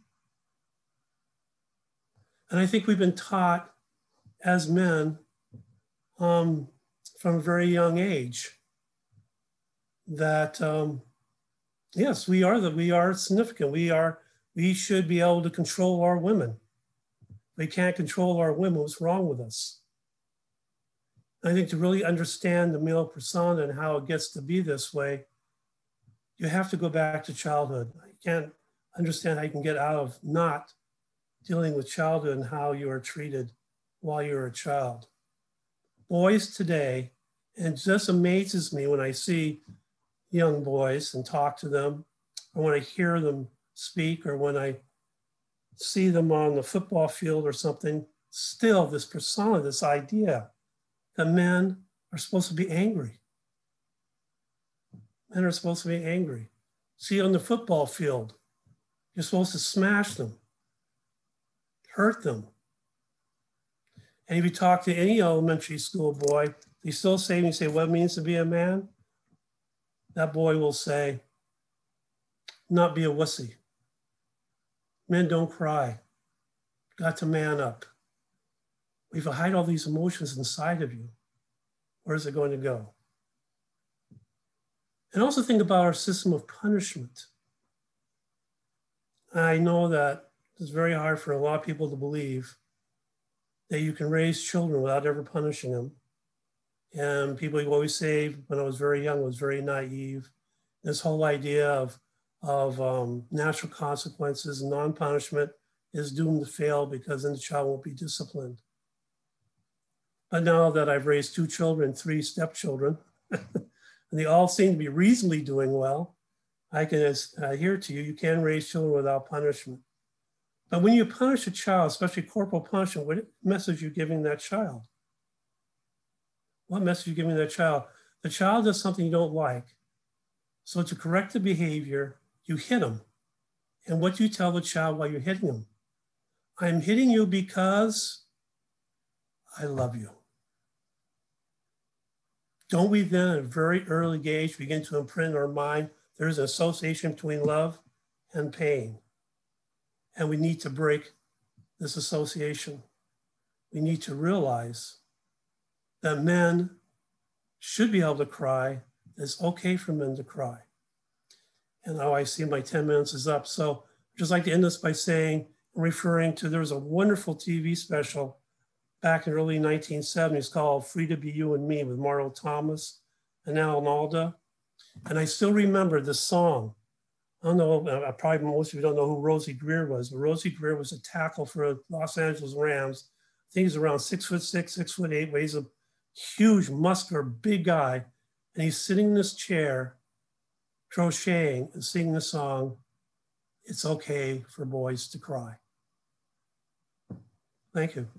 Speaker 8: And I think we've been taught as men from a very young age that yes, we are significant. We are We should be able to control our women. We can't control our women. What's wrong with us? I think to really understand the male persona and how it gets to be this way, you have to go back to childhood. You can't understand how you can get out of not dealing with childhood and how you are treated while you're a child. Boys today, and it just amazes me when I see young boys and talk to them, or when I hear them speak, or when I see them on the football field or something, still this persona, this idea that men are supposed to be angry. Men are supposed to be angry. See, on the football field, you're supposed to smash them, hurt them. And if you talk to any elementary school boy, they still say, when you say, what it means to be a man? That boy will say, not be a wussy. Men don't cry. Got to man up. If you hide all these emotions inside of you, where's it going to go? And also think about our system of punishment. I know that it's very hard for a lot of people to believe that you can raise children without ever punishing them. And people always say, when I was very young, I was very naive. This whole idea of natural consequences and non-punishment is doomed to fail because then the child won't be disciplined. But now that I've raised 2 children, 3 stepchildren, and they all seem to be reasonably doing well, I can adhere to you, you can raise children without punishment. But when you punish a child, especially corporal punishment, what message are you giving that child? What message are you giving that child? The child does something you don't like. So to correct the behavior, you hit them. And what do you tell the child while you're hitting them? I'm hitting you because I love you. Don't we then at a very early age begin to imprint in our mind there's an association between love and pain? And we need to break this association. We need to realize that men should be able to cry. It's okay for men to cry. And now I see my 10 minutes is up. So I'd just like to end this by saying, referring to, there was a wonderful TV special back in the early 1970s called Free to Be You and Me with Marlo Thomas and Alan Alda. And I still remember the song. I don't know, probably most of you don't know who Rosie Greer was, but Rosie Greer was a tackle for Los Angeles Rams. I think he's around 6'6", 6'8", weighs a huge, muscular, big guy. And he's sitting in this chair, crocheting and singing the song, It's Okay for Boys to Cry. Thank you.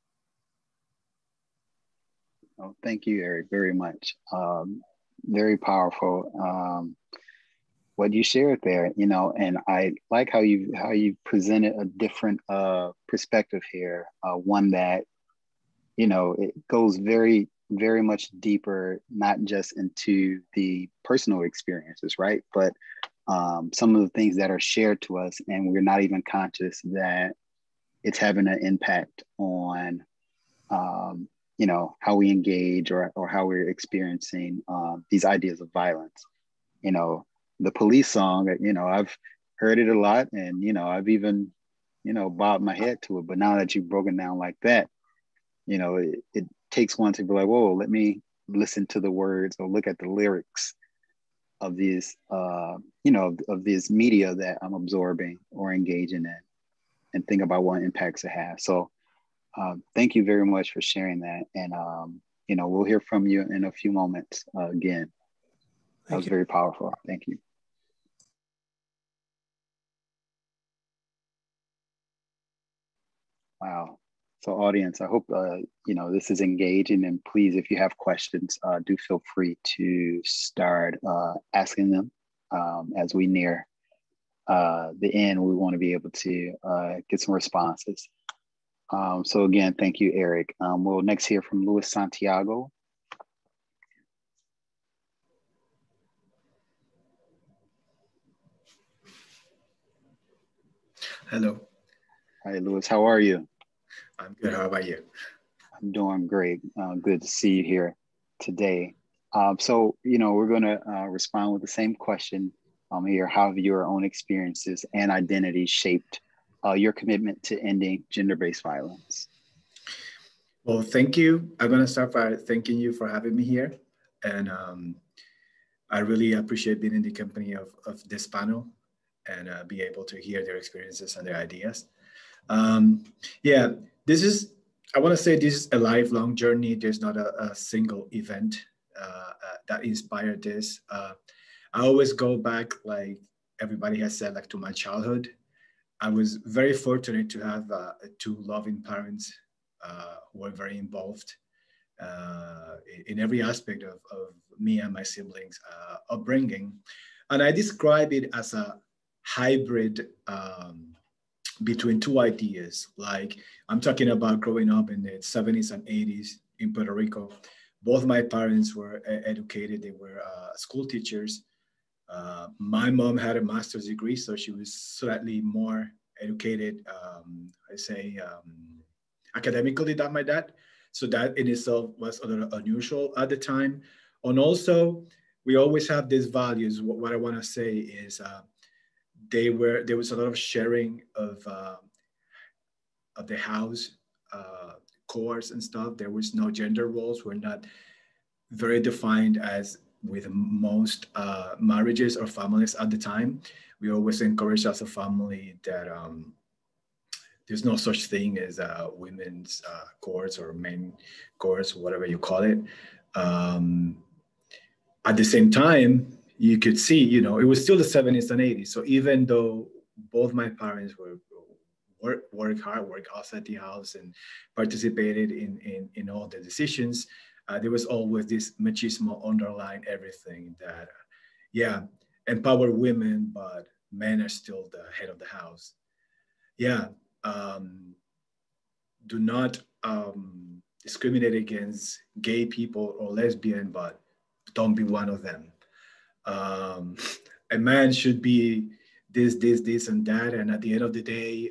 Speaker 5: Oh, thank you, Eric, very much. Very powerful. What you shared there, you know, and I like how you presented a different perspective here, one that, you know, it goes very, very much deeper, not just into the personal experiences, right? But some of the things that are shared to us and we're not even conscious that it's having an impact on, you know, how we engage or how we're experiencing these ideas of violence. You know, the police song, you know, I've heard it a lot and, you know, I've even, you know, bobbed my head to it. But now that you've broken down like that, you know, it takes one to be like, whoa, let me listen to the words or look at the lyrics of these, you know, of this media that I'm absorbing or engaging in and think about what impacts it has. So thank you very much for sharing that. And, you know, we'll hear from you in a few moments again. That was very powerful. Thank you. Wow. So audience, I hope, you know, this is engaging, and please, if you have questions, do feel free to start asking them as we near the end. We want to be able to get some responses. So again, thank you, Eric. We'll next hear from Luis Santiago.
Speaker 9: Hello.
Speaker 5: Hi, Luis. How are you?
Speaker 9: I'm good. How about you?
Speaker 5: I'm doing great. Good to see you here today. So, you know, we're going to respond with the same question hear how your own experiences and identities shaped your commitment to ending gender-based violence.
Speaker 9: Well, thank you. I'm going to start by thanking you for having me here. And I really appreciate being in the company of this panel and be able to hear their experiences and their ideas. Yeah, I want to say this is a lifelong journey. There's not a single event that inspired this. I always go back, like everybody has said, like to my childhood. I was very fortunate to have two loving parents who were very involved in every aspect of me and my siblings' upbringing. And I describe it as a hybrid between two ideas. Like I'm talking about growing up in the 70s and 80s in Puerto Rico. Both my parents were educated. They were school teachers. My mom had a master's degree, so she was slightly more educated, academically than my dad. So that in itself was a little unusual at the time. And also, we always have these values. What I want to say is there was a lot of sharing of the house, chores and stuff. There was no gender roles. We're not very defined as with most marriages or families at the time. We always encourage as a family that there's no such thing as women's courts or men courts, whatever you call it. At the same time, you could see, it was still the 70s and 80s. So even though both my parents work hard, work outside the house and participated in all the decisions, there was always this machismo underlying everything that, empower women, but men are still the head of the house. Do not discriminate against gay people or lesbian, but don't be one of them. A man should be this, and that. And at the end of the day,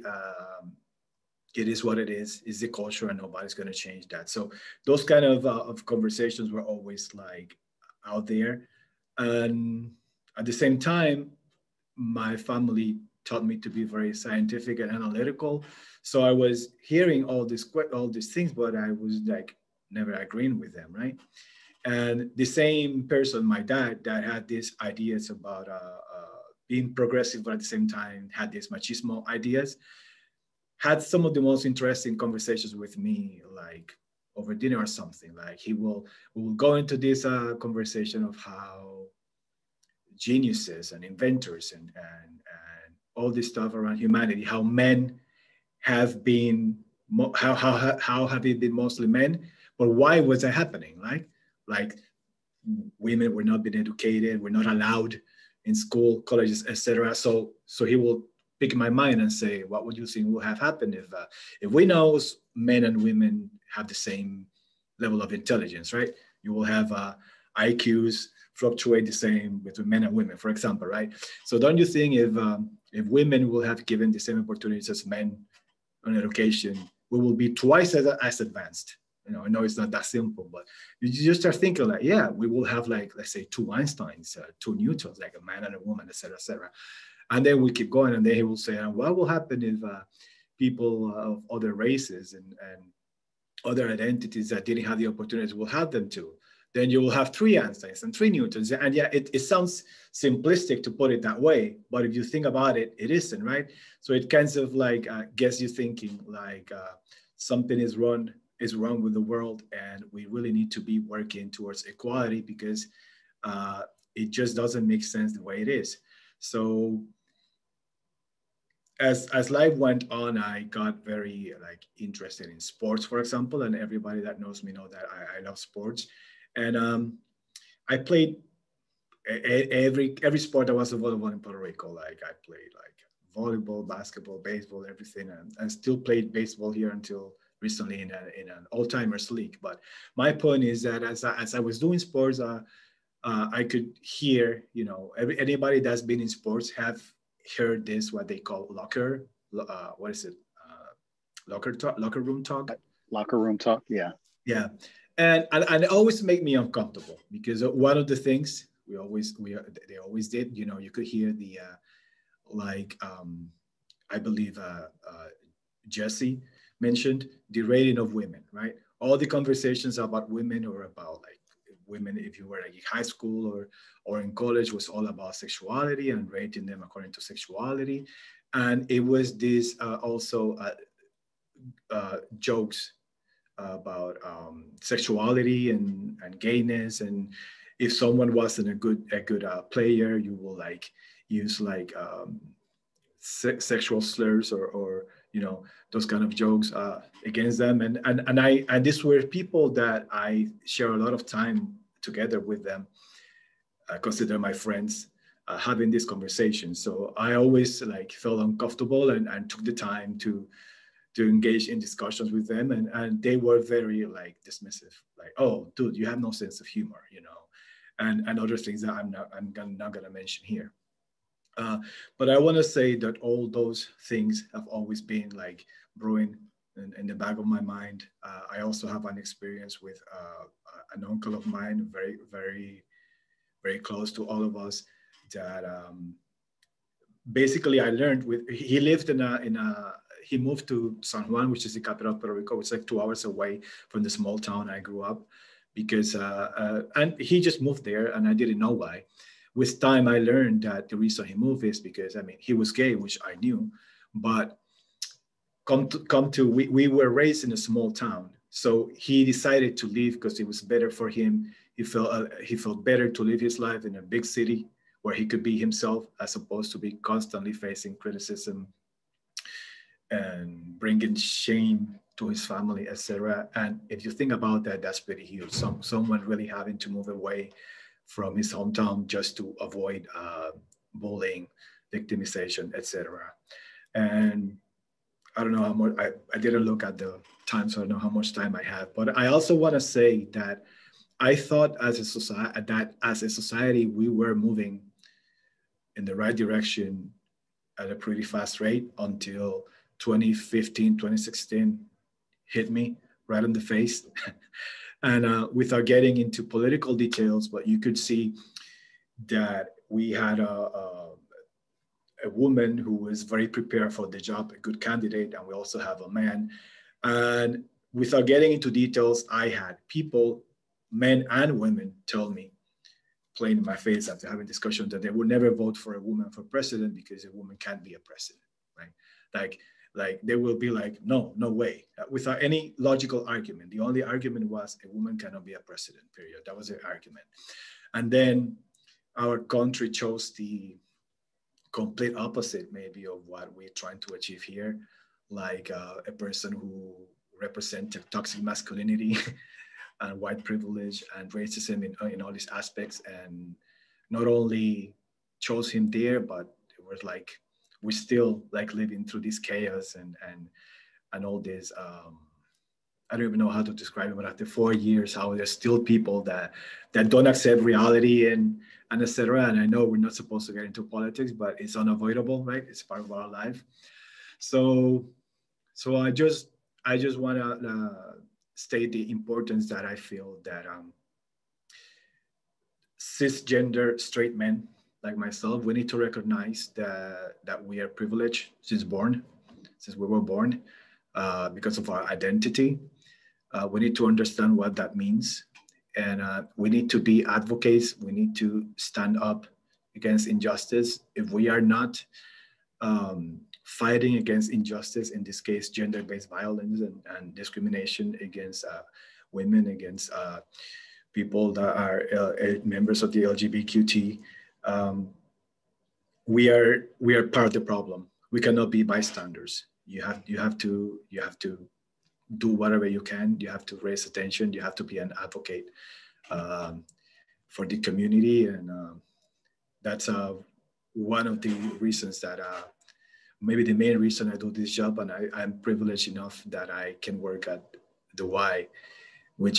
Speaker 9: it is what it is. It's the culture, and nobody's going to change that. So those kind of conversations were always like out there. And at the same time, my family taught me to be very scientific and analytical. So I was hearing all these things, but I was like never agreeing with them, right? And the same person, my dad, that had these ideas about being progressive, but at the same time had these machismo ideas, had some of the most interesting conversations with me, like over dinner or something. Like we will go into this conversation of how geniuses and inventors and all this stuff around humanity, how men have been, how have it been mostly men, but why was that happening, right? Like women were not being educated, were not allowed in school, colleges, etc. So he will pick my mind and say, what would you think will have happened if we know men and women have the same level of intelligence, right? You will have IQs fluctuate the same between men and women, for example, right? So don't you think if women will have given the same opportunities as men on education, we will be twice as advanced? I know it's not that simple, but you just start thinking like, yeah, we will have like, let's say 2 Einsteins, 2 Newtons, like a man and a woman, et cetera, et cetera. And then we keep going, and then he will say, what will happen if people of other races and other identities that didn't have the opportunities will have them to? Then you will have 3 Einsteins and 3 Newtons. And yeah, it sounds simplistic to put it that way, but if you think about it, it isn't, right? So it kind of like gets you thinking like something is wrong with the world, and we really need to be working towards equality because it just doesn't make sense the way it is. So as life went on, I got very interested in sports, for example, and everybody that knows me know that I love sports. And I played every sport that was available in Puerto Rico. Like I played like volleyball, basketball, baseball, everything, and still played baseball here until recently in an old-timers league. But my point is that as I was doing sports, I could hear, anybody that's been in sports have heard this, what they call locker room talk.
Speaker 5: Locker room talk, yeah.
Speaker 9: Yeah. And it always make me uncomfortable because one of the things They always did. You know, you could hear the I believe Jesse mentioned the rating of women, right? All the conversations about women or about like women, if you were like in high school or in college, was all about sexuality and rating them according to sexuality. And it was this also jokes about sexuality and gayness, and if someone wasn't a good player, you will like use like sexual slurs or you know, those kind of jokes against them, and these were people that I share a lot of time together with them. I consider my friends, having this conversation. So I always like felt uncomfortable and took the time to engage in discussions with them, and they were very like dismissive, like, oh dude, you have no sense of humor, you know, and other things that I'm not gonna mention here. But I want to say that all those things have always been like brewing in the back of my mind. I also have an experience with an uncle of mine, very, very, very close to all of us, that basically I learned with, he lived he moved to San Juan, which is the capital of Puerto Rico. It's like 2 hours away from the small town I grew up, because, and he just moved there and I didn't know why. With time, I learned that the reason he moved is because, I mean, he was gay, which I knew, but we were raised in a small town. So he decided to leave because it was better for him. He felt better to live his life in a big city where he could be himself, as opposed to be constantly facing criticism and bringing shame to his family, etc. And if you think about that, that's pretty huge. Someone really having to move away from his hometown just to avoid bullying, victimization, etc. And I don't know how much, I didn't look at the time, so I don't know how much time I have. But I also want to say that I thought as a society, we were moving in the right direction at a pretty fast rate until 2015, 2016 hit me right in the face. And without getting into political details, but you could see that we had a woman who was very prepared for the job, a good candidate, and we also have a man. And without getting into details, I had people, men and women, tell me, playing in my face after having discussions, that they would never vote for a woman for president because a woman can't be a president, right? Like they will be like, no way, without any logical argument. The only argument was a woman cannot be a president, period. That was the argument. And then our country chose the complete opposite maybe of what we're trying to achieve here, like a person who represents toxic masculinity and white privilege and racism in all these aspects. And not only chose him there, but it was like, we're still like living through this chaos and all this, I don't even know how to describe it, but after 4 years, how there's still people that don't accept reality and etc. And I know we're not supposed to get into politics, but it's unavoidable, right? It's part of our life. So I just want to state the importance that I feel that cisgender straight men like myself, we need to recognize that we are privileged since we were born, because of our identity. We need to understand what that means. And we need to be advocates. We need to stand up against injustice. If we are not fighting against injustice, in this case, gender-based violence and discrimination against women, against people that are members of the LGBTQT, we are part of the problem. We cannot be bystanders. You have to do whatever you can. You have to raise attention. You have to be an advocate for the community, and that's one of the reasons that maybe the main reason I do this job. And I'm privileged enough that I can work at the Y, which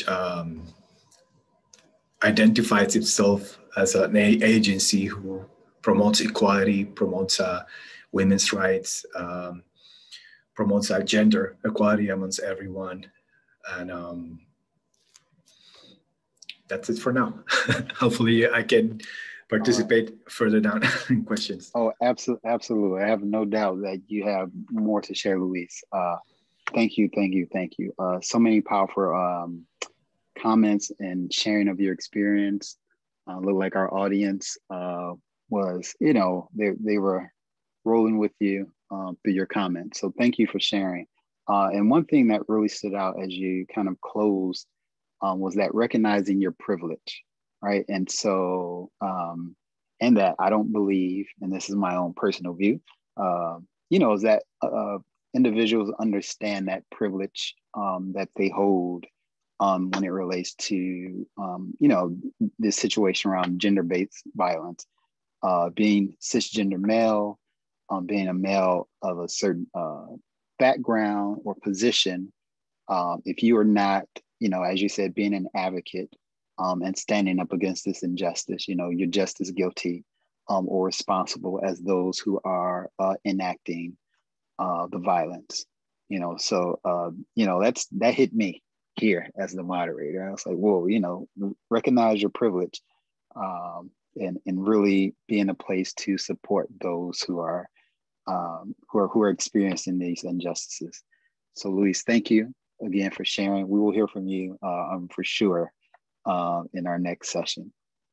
Speaker 9: identifies itself as an agency who promotes equality, promotes women's rights, promotes gender equality amongst everyone. And that's it for now. Hopefully I can participate further down in questions.
Speaker 5: Oh, absolutely. I have no doubt that you have more to share, Luis. Thank you. So many powerful comments and sharing of your experience. Look like our audience was, they were rolling with you through your comments. So thank you for sharing. And one thing that really stood out as you kind of closed was that recognizing your privilege, right? And so, and that I don't believe, and this is my own personal view, is that individuals understand that privilege that they hold when it relates to, this situation around gender-based violence, being cisgender male, being a male of a certain background or position. If you are not, as you said, being an advocate and standing up against this injustice, you're just as guilty or responsible as those who are enacting the violence. So that hit me here as the moderator. I was like, whoa, recognize your privilege and really be in a place to support those who are experiencing these injustices. So Luis, thank you again for sharing. We will hear from you for sure in our next session.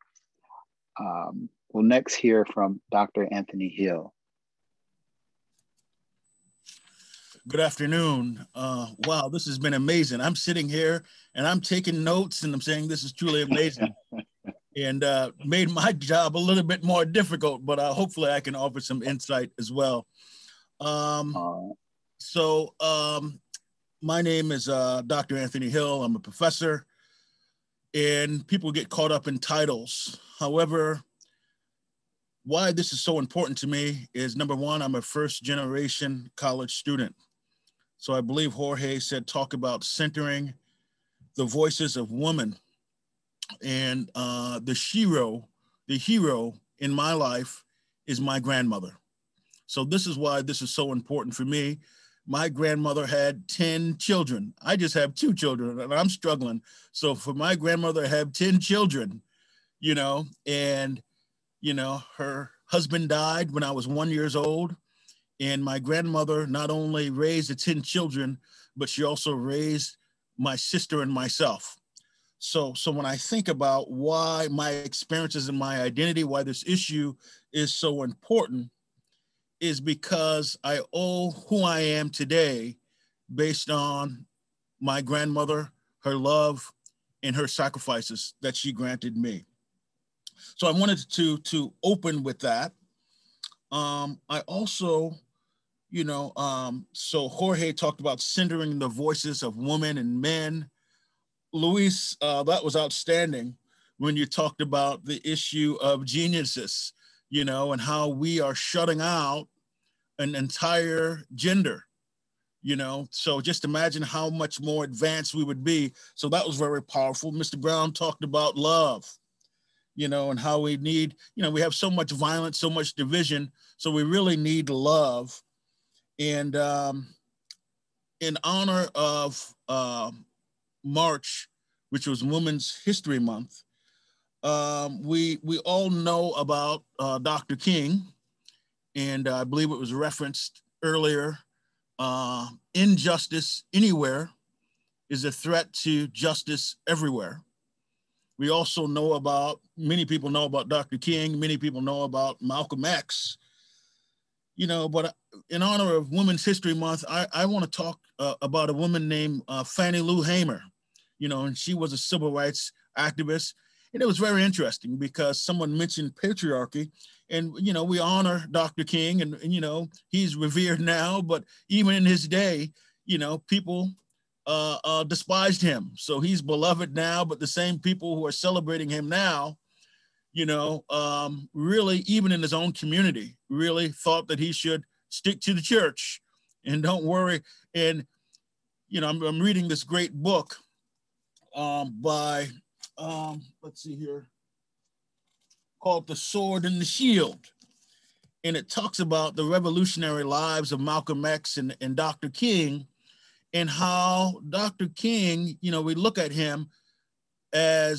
Speaker 5: We'll next hear from Dr. Anthony Hill.
Speaker 10: Good afternoon. Wow, this has been amazing. I'm sitting here and I'm taking notes and I'm saying this is truly amazing and made my job a little bit more difficult, but hopefully I can offer some insight as well. My name is Dr. Anthony Hill. I'm a professor and people get caught up in titles. However, why this is so important to me is number one, I'm a first generation college student. So I believe Jorge said, talk about centering the voices of women. And the hero in my life is my grandmother. So this is why this is so important for me. My grandmother had 10 children. I just have 2 children and I'm struggling. So for my grandmother to have 10 children, her husband died when I was 1 year old. And my grandmother not only raised the 10 children, but she also raised my sister and myself. So when I think about why my experiences and my identity, why this issue is so important, is because I owe who I am today based on my grandmother, her love, and her sacrifices that she granted me. So I wanted to open with that. I also, so Jorge talked about centering the voices of women and men. Luis, that was outstanding when you talked about the issue of geniuses, and how we are shutting out an entire gender, so just imagine how much more advanced we would be. So that was very powerful. Mr. Brown talked about love, and how we need, we have so much violence, so much division. So we really need love. And in honor of March, which was Women's History Month, we all know about Dr. King, and I believe it was referenced earlier. Injustice anywhere is a threat to justice everywhere. We also know about, many people know about Dr. King, many people know about Malcolm X, but in honor of Women's History Month, I want to talk about a woman named Fannie Lou Hamer, and she was a civil rights activist. And it was very interesting because someone mentioned patriarchy, and, we honor Dr. King and he's revered now, but even in his day, people despised him. So he's beloved now, but the same people who are celebrating him now, really, even in his own community, really thought that he should stick to the church and don't worry. And, I'm reading this great book by, let's see here, called The Sword and the Shield. And it talks about the revolutionary lives of Malcolm X and Dr. King, and how Dr. King, we look at him as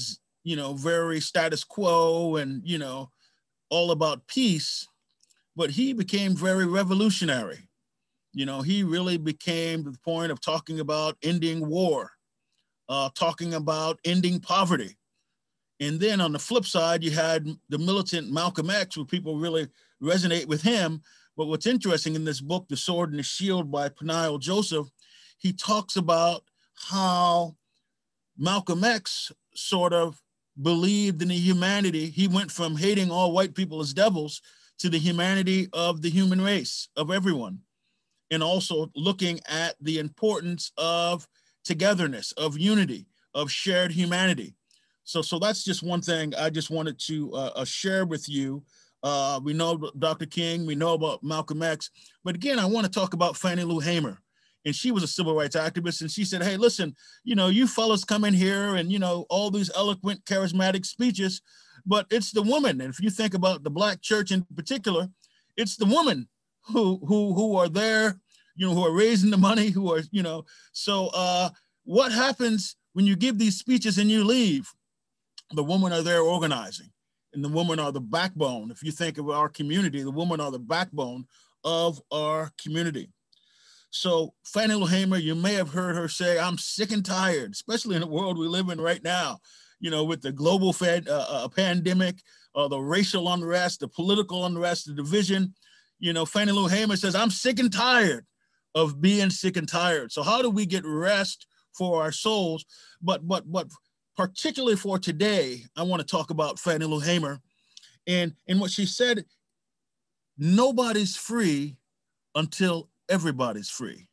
Speaker 10: very status quo and, all about peace, but he became very revolutionary. He really became to the point of talking about ending war, talking about ending poverty. And then on the flip side, you had the militant Malcolm X, where people really resonate with him. But what's interesting in this book, The Sword and the Shield by Peniel Joseph, he talks about how Malcolm X sort of believed in the humanity. He went from hating all white people as devils to the humanity of the human race, of everyone. And also looking at the importance of togetherness, of unity, of shared humanity. So that's just one thing I just wanted to share with you. We know about Dr. King, we know about Malcolm X, but again, I want to talk about Fannie Lou Hamer. And she was a civil rights activist, and she said, hey, listen, you fellas come in here and, all these eloquent, charismatic speeches, but it's the woman. And if you think about the Black church in particular, it's the woman who are there, who are raising the money, who are, so what happens when you give these speeches and you leave? The women are there organizing, and the women are the backbone. If you think of our community, the women are the backbone of our community. So Fannie Lou Hamer, you may have heard her say, I'm sick and tired, especially in the world we live in right now, with the global pandemic, the racial unrest, the political unrest, the division. Fannie Lou Hamer says, I'm sick and tired of being sick and tired. So how do we get rest for our souls? But particularly for today, I want to talk about Fannie Lou Hamer and what she said, nobody's free until everybody's free.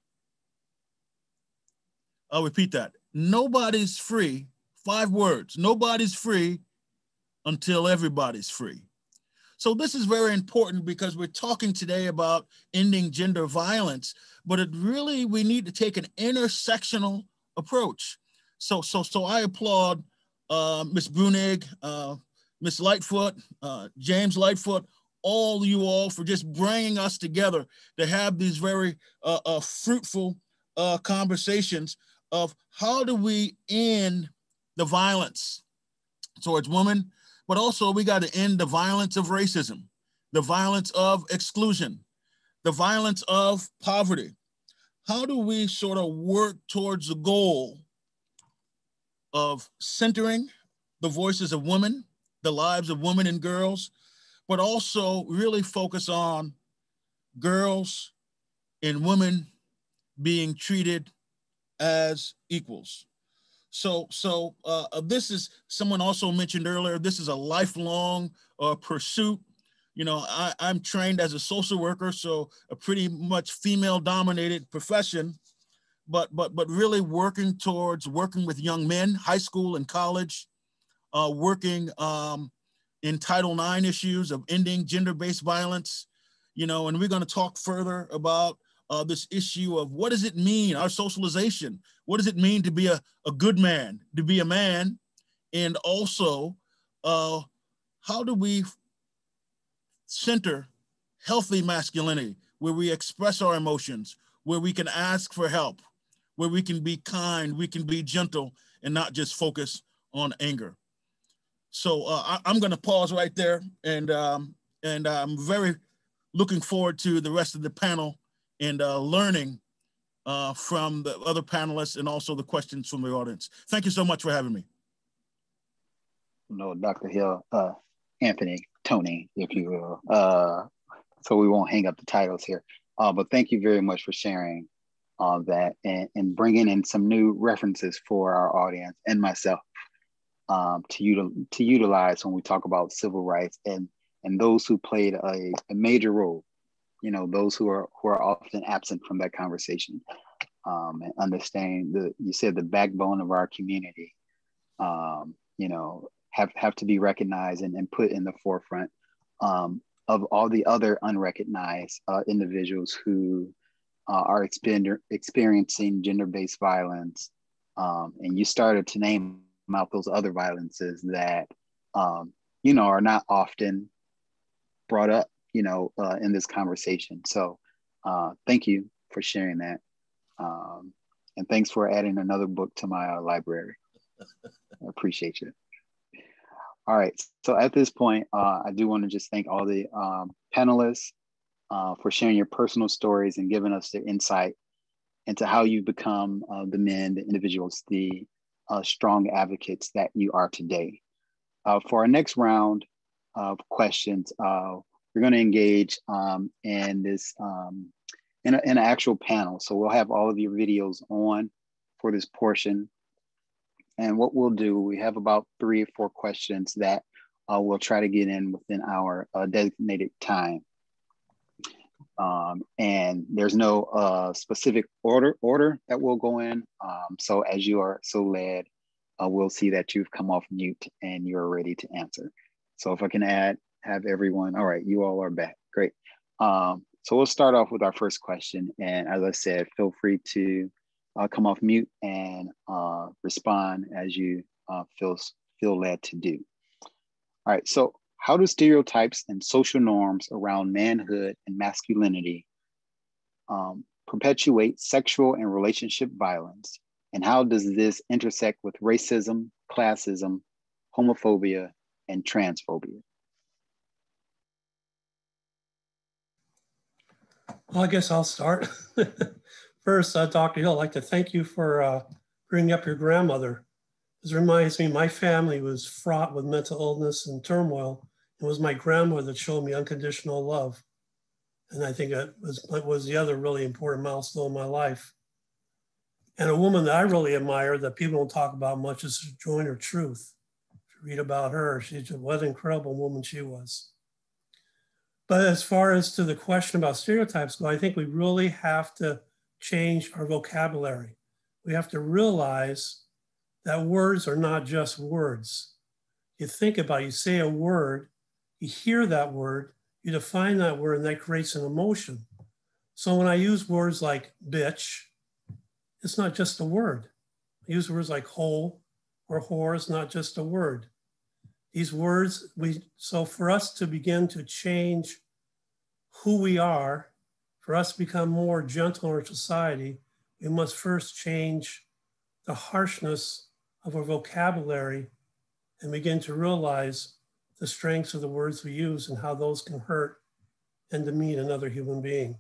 Speaker 10: I'll repeat that. Nobody's free, 5 words, nobody's free until everybody's free. So this is very important because we're talking today about ending gender violence, but we need to take an intersectional approach. So I applaud Ms. Brunig, Ms. Lightfoot, James Lightfoot, all you all for just bringing us together to have these very fruitful conversations of how do we end the violence towards women, but also we got to end the violence of racism, the violence of exclusion, the violence of poverty. How do we sort of work towards the goal of centering the voices of women, the lives of women and girls, but also really focus on girls and women being treated as equals. So this is, someone also mentioned earlier, this is a lifelong pursuit. I'm trained as a social worker, so a pretty much female-dominated profession, but really working with young men, high school and college, working in Title IX issues of ending gender-based violence, and we're going to talk further about this issue of what does it mean, our socialization, what does it mean to be a good man, to be a man, and also how do we center healthy masculinity, where we express our emotions, where we can ask for help, where we can be kind, we can be gentle, and not just focus on anger. So I'm going to pause right there, and I'm very looking forward to the rest of the panel and learning from the other panelists and also the questions from the audience. Thank you so much for having me.
Speaker 5: No, Dr. Hill, Anthony, Tony, if you will. So we won't hang up the titles here. But thank you very much for sharing that and bringing in some new references for our audience and myself to utilize when we talk about civil rights and those who played a major role, those who are often absent from that conversation, and understand you said the backbone of our community, have to be recognized and put in the forefront of all the other unrecognized individuals who are experiencing gender-based violence. And you started to name out those other violences that, are not often brought up, in this conversation. So thank you for sharing that. And thanks for adding another book to my library. I appreciate you. All right, so at this point, I do want to just thank all the panelists for sharing your personal stories and giving us the insight into how you become the men, the individuals, the strong advocates that you are today. For our next round of questions, we're going to engage in this in an actual panel. So we'll have all of your videos on for this portion. And what we'll do, we have about 3 or 4 questions that we'll try to get in within our designated time. And there's no specific order that we'll go in. So as you are so led, we'll see that you've come off mute and you're ready to answer. So if I can have everyone, all right, you all are back, great. So we'll start off with our first question. And as I said, feel free to come off mute and respond as you feel led to do. All right, so how do stereotypes and social norms around manhood and masculinity perpetuate sexual and relationship violence? And how does this intersect with racism, classism, homophobia, and transphobia?
Speaker 8: Well, I guess I'll start. First, Dr. Hill, I'd like to thank you for bringing up your grandmother. This reminds me, my family was fraught with mental illness and turmoil. It was my grandmother that showed me unconditional love. And I think that was the other really important milestone in my life. And a woman that I really admire that people don't talk about much is Joyner Truth. If you read about her, what an incredible woman she was. But as far as to the question about stereotypes go, I think we really have to change our vocabulary. We have to realize that words are not just words. You think about it, you say a word, you hear that word, you define that word, and that creates an emotion. So when I use words like bitch, it's not just a word. I use words like hole or whore, it's not just a word. These words, so for us to begin to change who we are, for us to become more gentle in our society, we must first change the harshness of our vocabulary and begin to realize the strengths of the words we use and how those can hurt and demean another human being.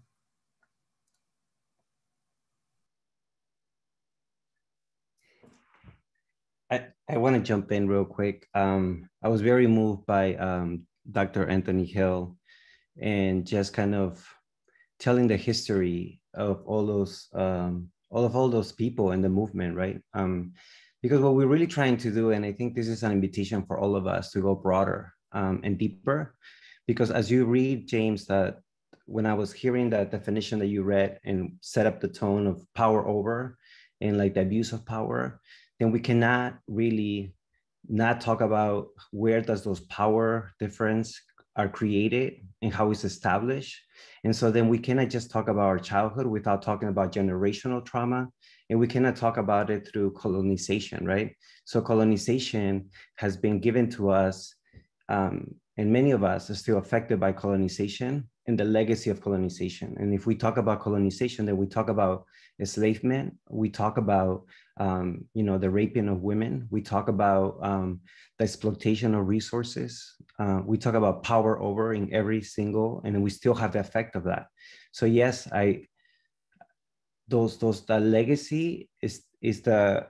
Speaker 7: I want to jump in real quick. I was very moved by Dr. Anthony Hill and just kind of telling the history of all those people in the movement, right? Because what we're really trying to do, and I think this is an invitation for all of us to go broader and deeper, because as you read, James, that when I was hearing that definition that you read and set up the tone of power over and like the abuse of power, then we cannot really not talk about where does those power difference are created and how it's established. And so then we cannot just talk about our childhood without talking about generational trauma. And we cannot talk about it through colonization, right? So colonization has been given to us, and many of us are still affected by colonization and the legacy of colonization. And if we talk about colonization, then we talk about enslavement, we talk about the raping of women, we talk about the exploitation of resources, we talk about power over in every single, and we still have the effect of that. So yes, the legacy is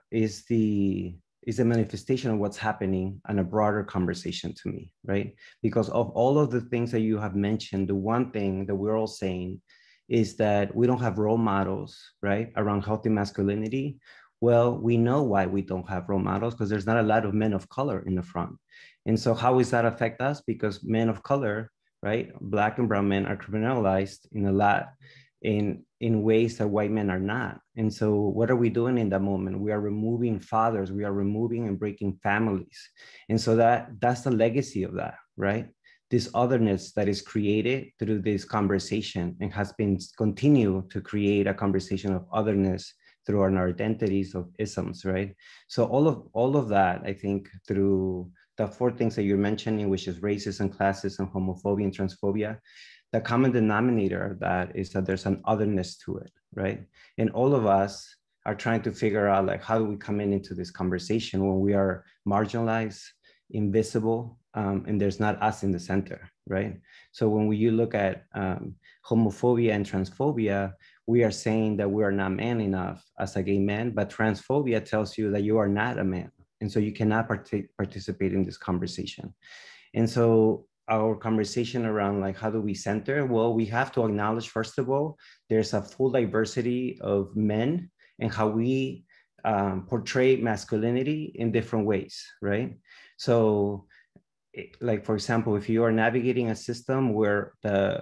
Speaker 7: the manifestation of what's happening in a broader conversation to me, right? Because of all of the things that you have mentioned, the one thing that we're all saying is that we don't have role models, right, around healthy masculinity. Well, we know why we don't have role models, because there's not a lot of men of color in the front. And so how does that affect us? Because men of color, right, Black and brown men are criminalized in a lot in ways that white men are not. And so what are we doing in that moment? We are removing fathers, we are removing and breaking families. And so that's the legacy of that, right? This otherness that is created through this conversation and has been continued to create a conversation of otherness through our identities of isms, right? So all of that, I think, through the 4 things that you're mentioning, which is racism, classism, homophobia, and transphobia, the common denominator of that is that there's an otherness to it, right? And all of us are trying to figure out, like, how do we come into this conversation when we are marginalized invisible, and there's not us in the center, right? So when you look at homophobia and transphobia, we are saying that we are not man enough as a gay man, but transphobia tells you that you are not a man. And so you cannot participate in this conversation. And so our conversation around like, how do we center? Well, we have to acknowledge, first of all, there's a full diversity of men and how we portray masculinity in different ways, right? So like, for example, if you are navigating a system where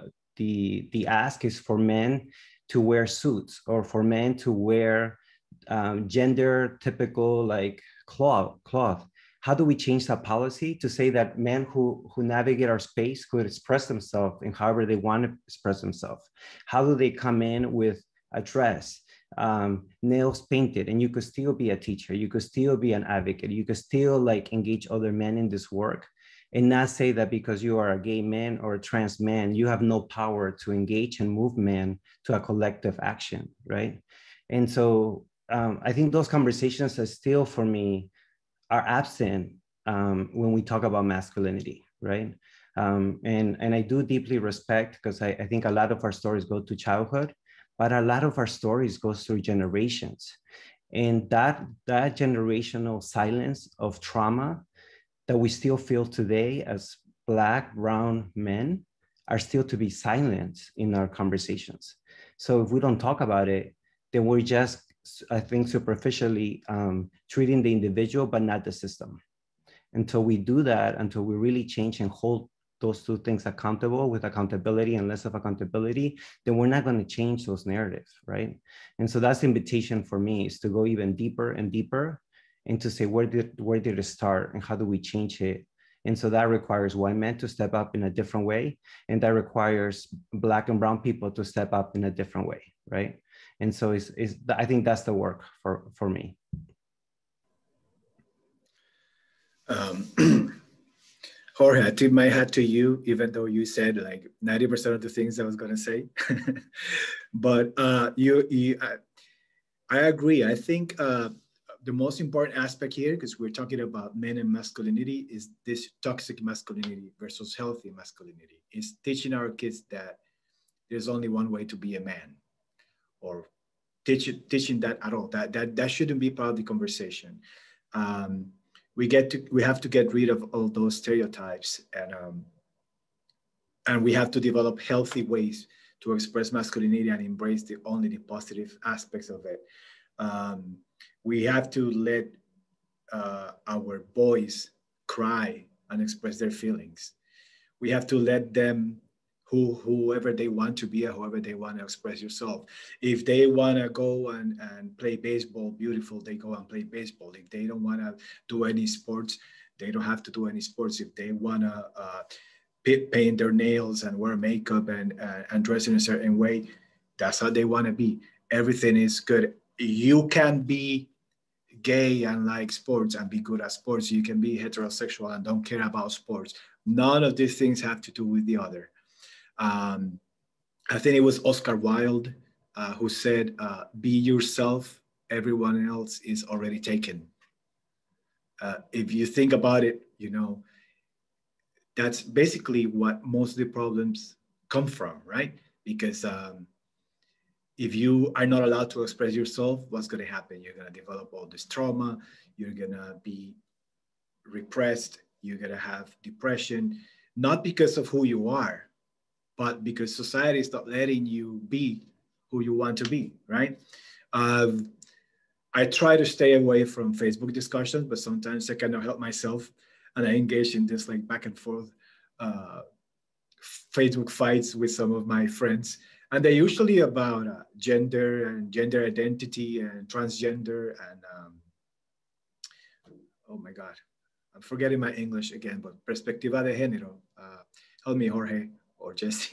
Speaker 7: the ask is for men to wear suits or for men to wear gender typical like cloth, how do we change that policy to say that men who navigate our space could express themselves in however they want to express themselves? How do they come in with a dress, nails painted, and you could still be a teacher, you could still be an advocate, you could still like engage other men in this work, and not say that because you are a gay man or a trans man, you have no power to engage and move men to a collective action, right? And so I think those conversations are still, for me, are absent when we talk about masculinity, right? And I do deeply respect, because I think a lot of our stories go to childhood, but a lot of our stories goes through generations. And that generational silence of trauma that we still feel today as Black, brown men are still to be silenced in our conversations. So if we don't talk about it, then we're just, I think, superficially treating the individual, but not the system. Until we do that, until we really change and hold those two things accountable with accountability and less of accountability, then we're not going to change those narratives, right? And so that's the invitation for me, is to go even deeper and deeper and to say, where did it start and how do we change it? And so that requires white men to step up in a different way. And that requires Black and brown people to step up in a different way, right? And so I think that's the work for me.
Speaker 9: Jorge, I tip my hat to you, even though you said like 90% of the things I was going to say. But I agree. I think the most important aspect here, because we're talking about men and masculinity, is this toxic masculinity versus healthy masculinity. It's teaching our kids that there's only one way to be a man, or teaching that at all. That shouldn't be part of the conversation. We have to get rid of all those stereotypes, and we have to develop healthy ways to express masculinity and embrace only the positive aspects of it. We have to let our boys cry and express their feelings. We have to let them whoever they want to be, or whoever they want to express yourself. If they want to go and play baseball, beautiful, they go and play baseball. If they don't want to do any sports, they don't have to do any sports. If they want to paint their nails and wear makeup and dress in a certain way, that's how they want to be. Everything is good. You can be gay and like sports and be good at sports. You can be heterosexual and don't care about sports. None of these things have to do with the other. I think it was Oscar Wilde who said, be yourself, everyone else is already taken. If you think about it, that's basically what most of the problems come from, right? Because if you are not allowed to express yourself, what's going to happen? You're going to develop all this trauma. You're going to be repressed. You're going to have depression, not because of who you are, but because society is not letting you be who you want to be, right? I try to stay away from Facebook discussions, but sometimes I cannot help myself. And I engage in this like back and forth Facebook fights with some of my friends. And they're usually about gender and gender identity and transgender and, oh my God, I'm forgetting my English again, but perspectiva de género. Help me, Jorge or Jesse.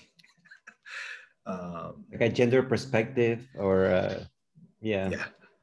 Speaker 7: Like a gender perspective, or yeah.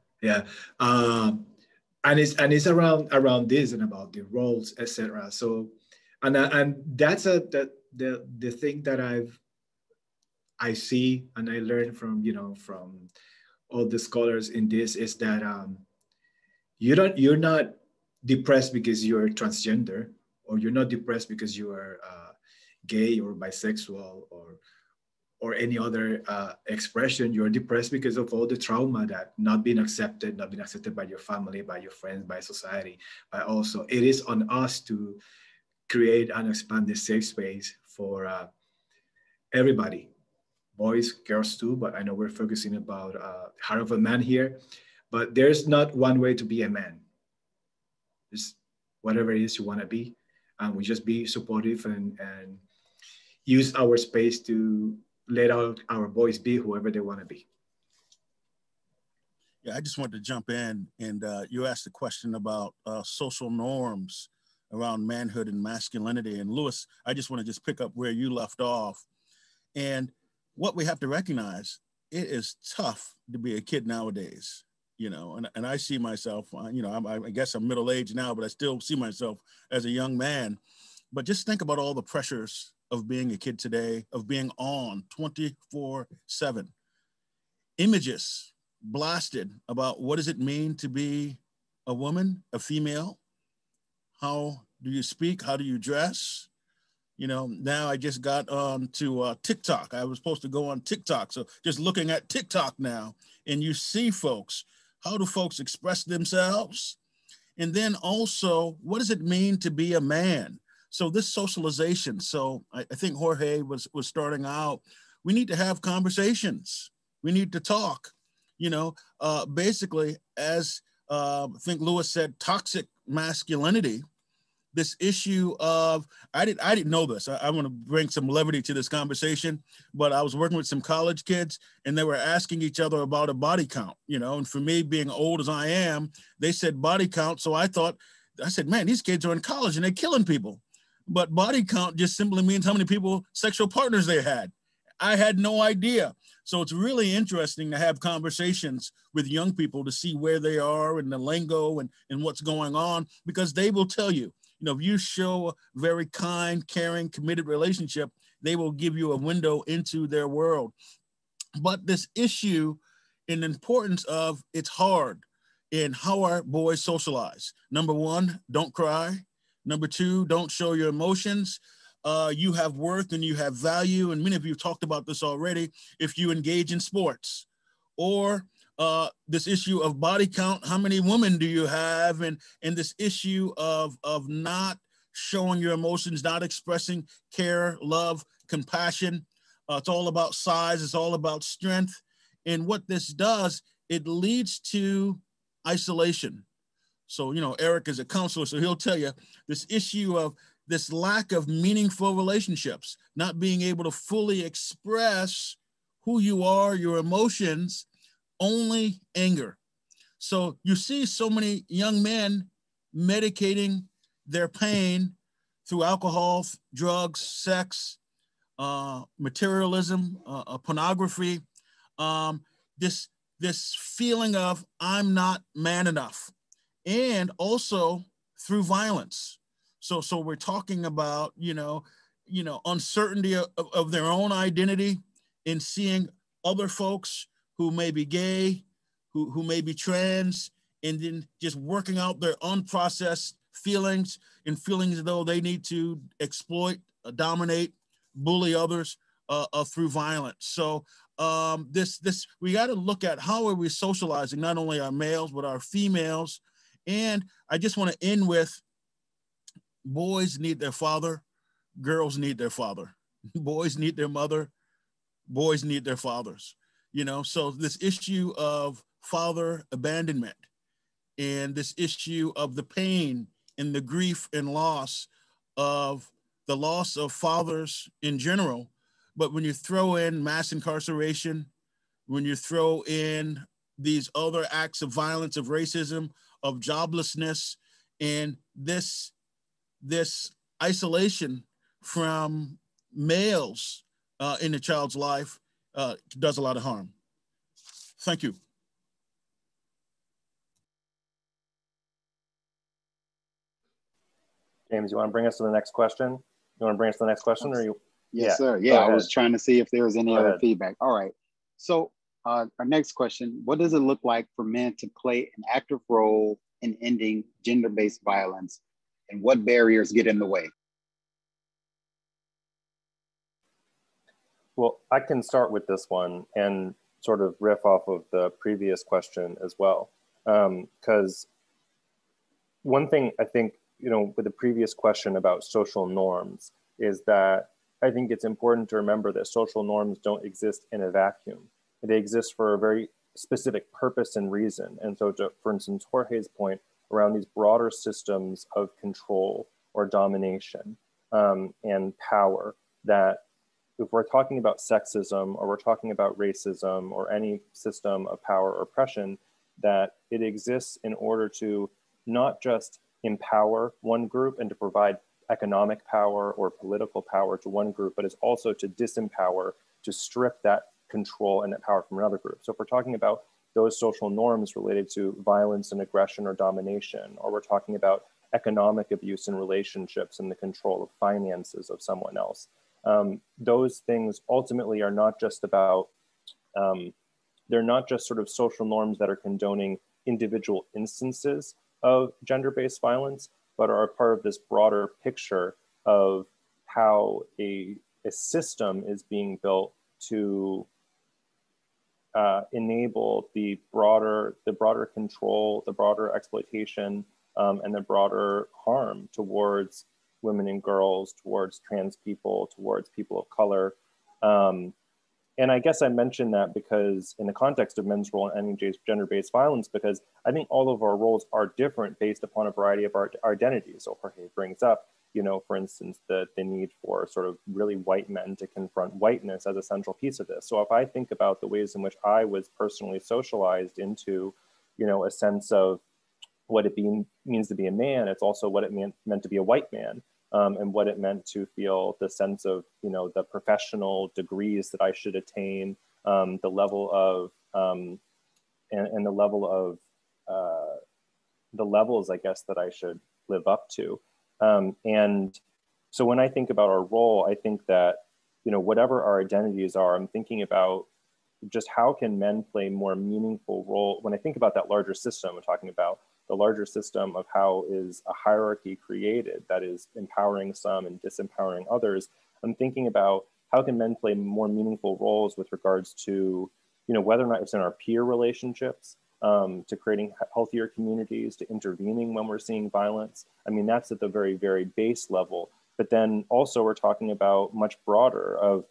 Speaker 9: And it's around this and about the roles, etc. So, and that's the thing that I see and I learned from from all the scholars in this is that you're not depressed because you're transgender. or you're not depressed because you are gay or bisexual or any other expression. You're depressed because of all the trauma that not being accepted by your family, by your friends, by society. But also, it is on us to create and expand this safe space for everybody, boys, girls too. But I know we're focusing about heart of a man here. But there's not one way to be a man. Just whatever it is you want to be, and we just be supportive and use our space to let out our boys be whoever they want to be.
Speaker 10: Yeah, I just wanted to jump in, and you asked a question about social norms around manhood and masculinity. And Louis, I just want to just pick up where you left off. And what we have to recognize, it is tough to be a kid nowadays, you know, and I see myself, you know, I guess I'm middle-aged now, but I still see myself as a young man. But just think about all the pressures of being a kid today, of being on 24/7. Images blasted about what does it mean to be a woman, a female? How do you speak? How do you dress? You know, now I just got on to TikTok. I was supposed to go on TikTok. So just looking at TikTok now, and you see folks, how do folks express themselves? And then also, what does it mean to be a man? So this socialization. So I think Jorge was starting out. We need to have conversations. We need to talk, you know, basically, as I think Louis said, toxic masculinity. This issue of, I didn't know this. I want to bring some levity to this conversation, but I was working with some college kids and they were asking each other about a body count, you know, and for me being old as I am, they said body count. So I said, man, these kids are in college and they're killing people. But body count just simply means how many people, sexual partners they had. I had no idea. So it's really interesting to have conversations with young people to see where they are in the lingo and what's going on, because they will tell you, you know, if you show a very kind, caring, committed relationship, they will give you a window into their world. But this issue and importance of it's hard in how our boys socialize. Number one, don't cry. Number two, don't show your emotions. You have worth and you have value. And many of you have talked about this already. If you engage in sports, or this issue of body count, how many women do you have? And this issue of not showing your emotions, not expressing care, love, compassion. It's all about size. It's all about strength. And what this does, it leads to isolation. So, you know, Eric is a counselor, so he'll tell you this issue of this lack of meaningful relationships, not being able to fully express who you are, your emotions, only anger. So you see so many young men medicating their pain through alcohol, drugs, sex, materialism, pornography, this feeling of I'm not man enough, and also through violence. So we're talking about, you know, uncertainty of their own identity in seeing other folks who may be gay, who may be trans, and then just working out their unprocessed feelings and feeling as though they need to exploit, dominate, bully others through violence. So we got to look at how are we socializing not only our males but our females. And I just want to end with, boys need their father, girls need their father. Boys need their mother, boys need their fathers. You know, so this issue of father abandonment and this issue of the pain and the grief and loss of the loss of fathers in general. But when you throw in mass incarceration, when you throw in these other acts of violence, of racism, of joblessness, and this isolation from males in a child's life does a lot of harm. Thank you.
Speaker 6: James, you want to bring us to the next question? You want to bring us to the next question, or you?
Speaker 5: Yes, sir. Yeah, I was trying to see if there was any other feedback. All right. So our next question, what does it look like for men to play an active role in ending gender-based violence and what barriers get in the way?
Speaker 6: Well, I can start with this one and sort of riff off of the previous question as well. Because one thing I think, with the previous question about social norms is that I think it's important to remember that social norms don't exist in a vacuum. They exist for a very specific purpose and reason. And so for instance, Jorge's point around these broader systems of control or domination and power, that if we're talking about sexism or we're talking about racism or any system of power or oppression, that it exists in order to not just empower one group and to provide economic power or political power to one group, but is also to disempower, to strip that control and that power from another group. So if we're talking about those social norms related to violence and aggression or domination, or we're talking about economic abuse in relationships and the control of finances of someone else, those things ultimately are not just about, they're not just sort of social norms that are condoning individual instances of gender-based violence, but are a part of this broader picture of how a system is being built to enable the broader control, the broader exploitation, and the broader harm towards women and girls, towards trans people, towards people of color. And I guess I mentioned that because in the context of men's role in ending gender-based violence, because I think all of our roles are different based upon a variety of our identities. So Jorge brings up, for instance, the need for sort of really white men to confront whiteness as a central piece of this. So if I think about the ways in which I was personally socialized into, a sense of what it means to be a man, it's also what it meant to be a white man. And what it meant to feel the sense of, the professional degrees that I should attain, the level of, and the level of, the levels, I guess, that I should live up to. And so when I think about our role, I think that, whatever our identities are, I'm thinking about just how can men play more meaningful role. When I think about that larger system, I'm talking about the larger system of how is a hierarchy created that is empowering some and disempowering others. I'm thinking about how can men play more meaningful roles with regards to, whether or not it's in our peer relationships, to creating healthier communities, to intervening when we're seeing violence. I mean, that's at the very, very base level. But then also we're talking about much broader of,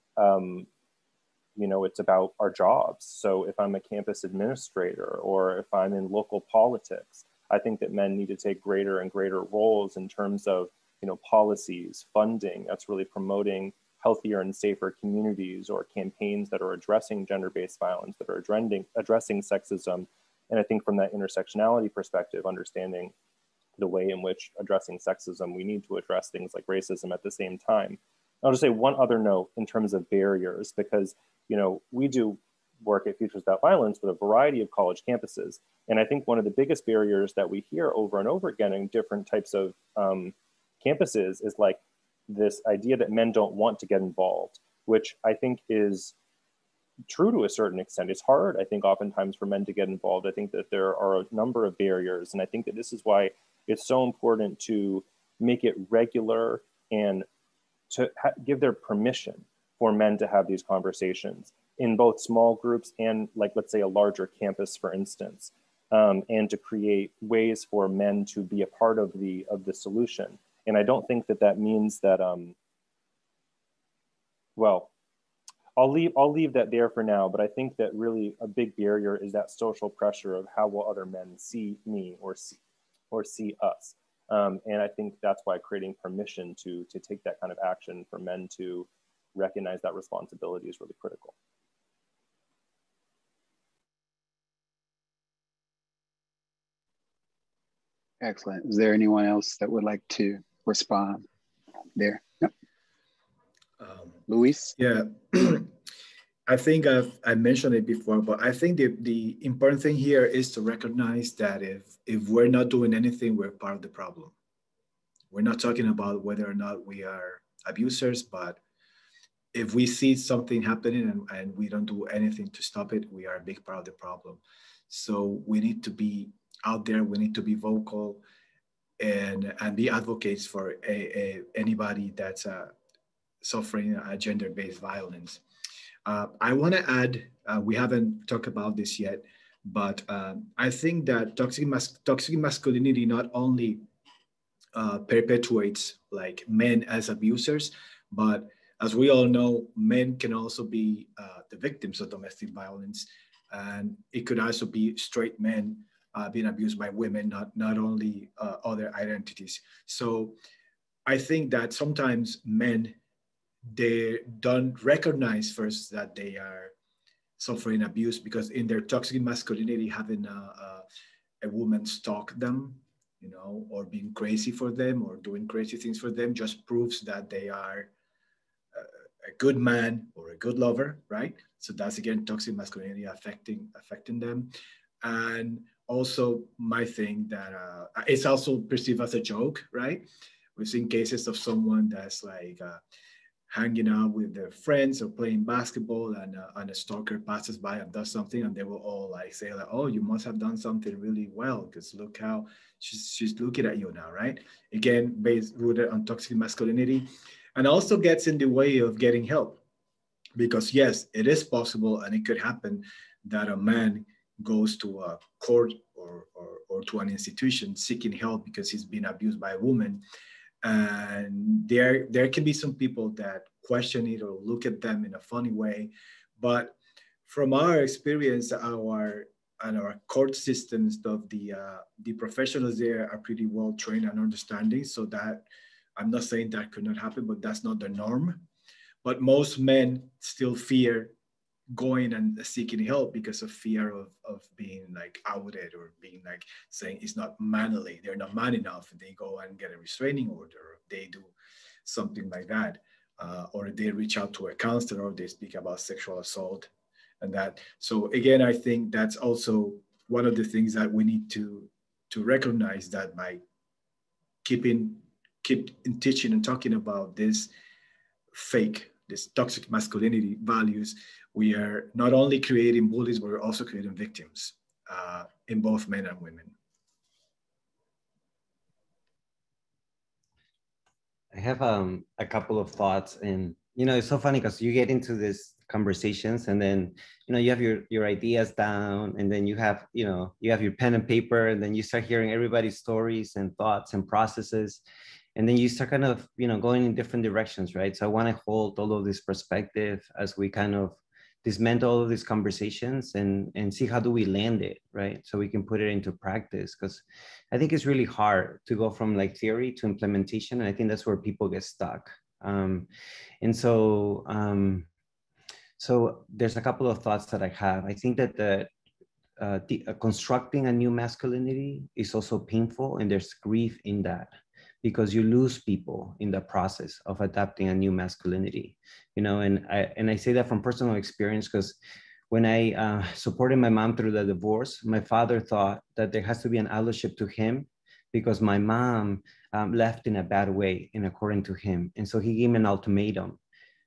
Speaker 6: it's about our jobs. So if I'm a campus administrator or if I'm in local politics, I think that men need to take greater and greater roles in terms of, policies, funding that's really promoting healthier and safer communities, or campaigns that are addressing gender-based violence, that are addressing sexism. And I think from that intersectionality perspective, understanding the way in which addressing sexism, we need to address things like racism at the same time. I'll just say one other note in terms of barriers, because we do work at Futures Without Violence with a variety of college campuses. And I think one of the biggest barriers that we hear over and over again in different types of campuses is like this idea that men don't want to get involved, which I think is true to a certain extent. It's hard, I think, oftentimes for men to get involved. I think that there are a number of barriers. And I think that this is why it's so important to make it regular and to give their permission for men to have these conversations in both small groups and, like, let's say a larger campus, for instance, and to create ways for men to be a part of the solution. And I don't think that that means that, well, I'll leave that there for now, but I think that really a big barrier is that social pressure of how will other men see me or see us. And I think that's why creating permission to take that kind of action for men to recognize that responsibility is really critical.
Speaker 5: Excellent. Is there anyone else that would like to respond there? Yep. Luis?
Speaker 9: Yeah, I think I mentioned it before, but I think the important thing here is to recognize that if we're not doing anything, we're part of the problem. We're not talking about whether or not we are abusers, but if we see something happening and we don't do anything to stop it, we are a big part of the problem. So we need to be out there, we need to be vocal. and be advocates for anybody that's suffering gender-based violence. I want to add, we haven't talked about this yet, but I think that toxic masculinity not only perpetuates like men as abusers, but as we all know, men can also be the victims of domestic violence, and it could also be straight men being abused by women, not only other identities. So I think that sometimes men, they don't recognize first that they are suffering abuse, because in their toxic masculinity, having a woman stalk them, you know, or being crazy for them or doing crazy things for them just proves that they are a good man or a good lover, right? So that's again toxic masculinity affecting them. And also my thing that it's also perceived as a joke, right? We've seen cases of someone that's like hanging out with their friends or playing basketball, and a stalker passes by and does something, and they will all like say like, oh, you must have done something really well, because look how she's looking at you now, right? Again, based rooted on toxic masculinity, and also gets in the way of getting help, because yes, it is possible and it could happen that a man goes to a court or to an institution seeking help because he's been abused by a woman, and there can be some people that question it or look at them in a funny way. But from our experience, our court systems of the professionals there are pretty well trained and understanding, so that I'm not saying that could not happen, but that's not the norm. But most men still fear going and seeking help because of fear of being like outed, or being like saying it's not manly, they're not man enough. They go and get a restraining order, or they do something like that, or they reach out to a counselor, or they speak about sexual assault and that. So again, I think that's also one of the things that we need to recognize, that by keep teaching and talking about this toxic masculinity values, we are not only creating bullies, but we're also creating victims in both men and women.
Speaker 7: I have a couple of thoughts, and it's so funny because you get into these conversations, and then you have your ideas down, and then you have your pen and paper, and then you start hearing everybody's stories and thoughts and processes, and then you start kind of going in different directions, right? So I want to hold all of this perspective as we kind of dismantle all of these conversations and see how do we land it, right? So we can put it into practice, because I think it's really hard to go from like theory to implementation. And I think that's where people get stuck. And so there's a couple of thoughts that I have. I think that constructing a new masculinity is also painful, and there's grief in that, because you lose people in the process of adapting a new masculinity, and I say that from personal experience, because when I supported my mom through the divorce, my father thought that there has to be an allyship to him because my mom left in a bad way, and according to him. And so he gave me an ultimatum,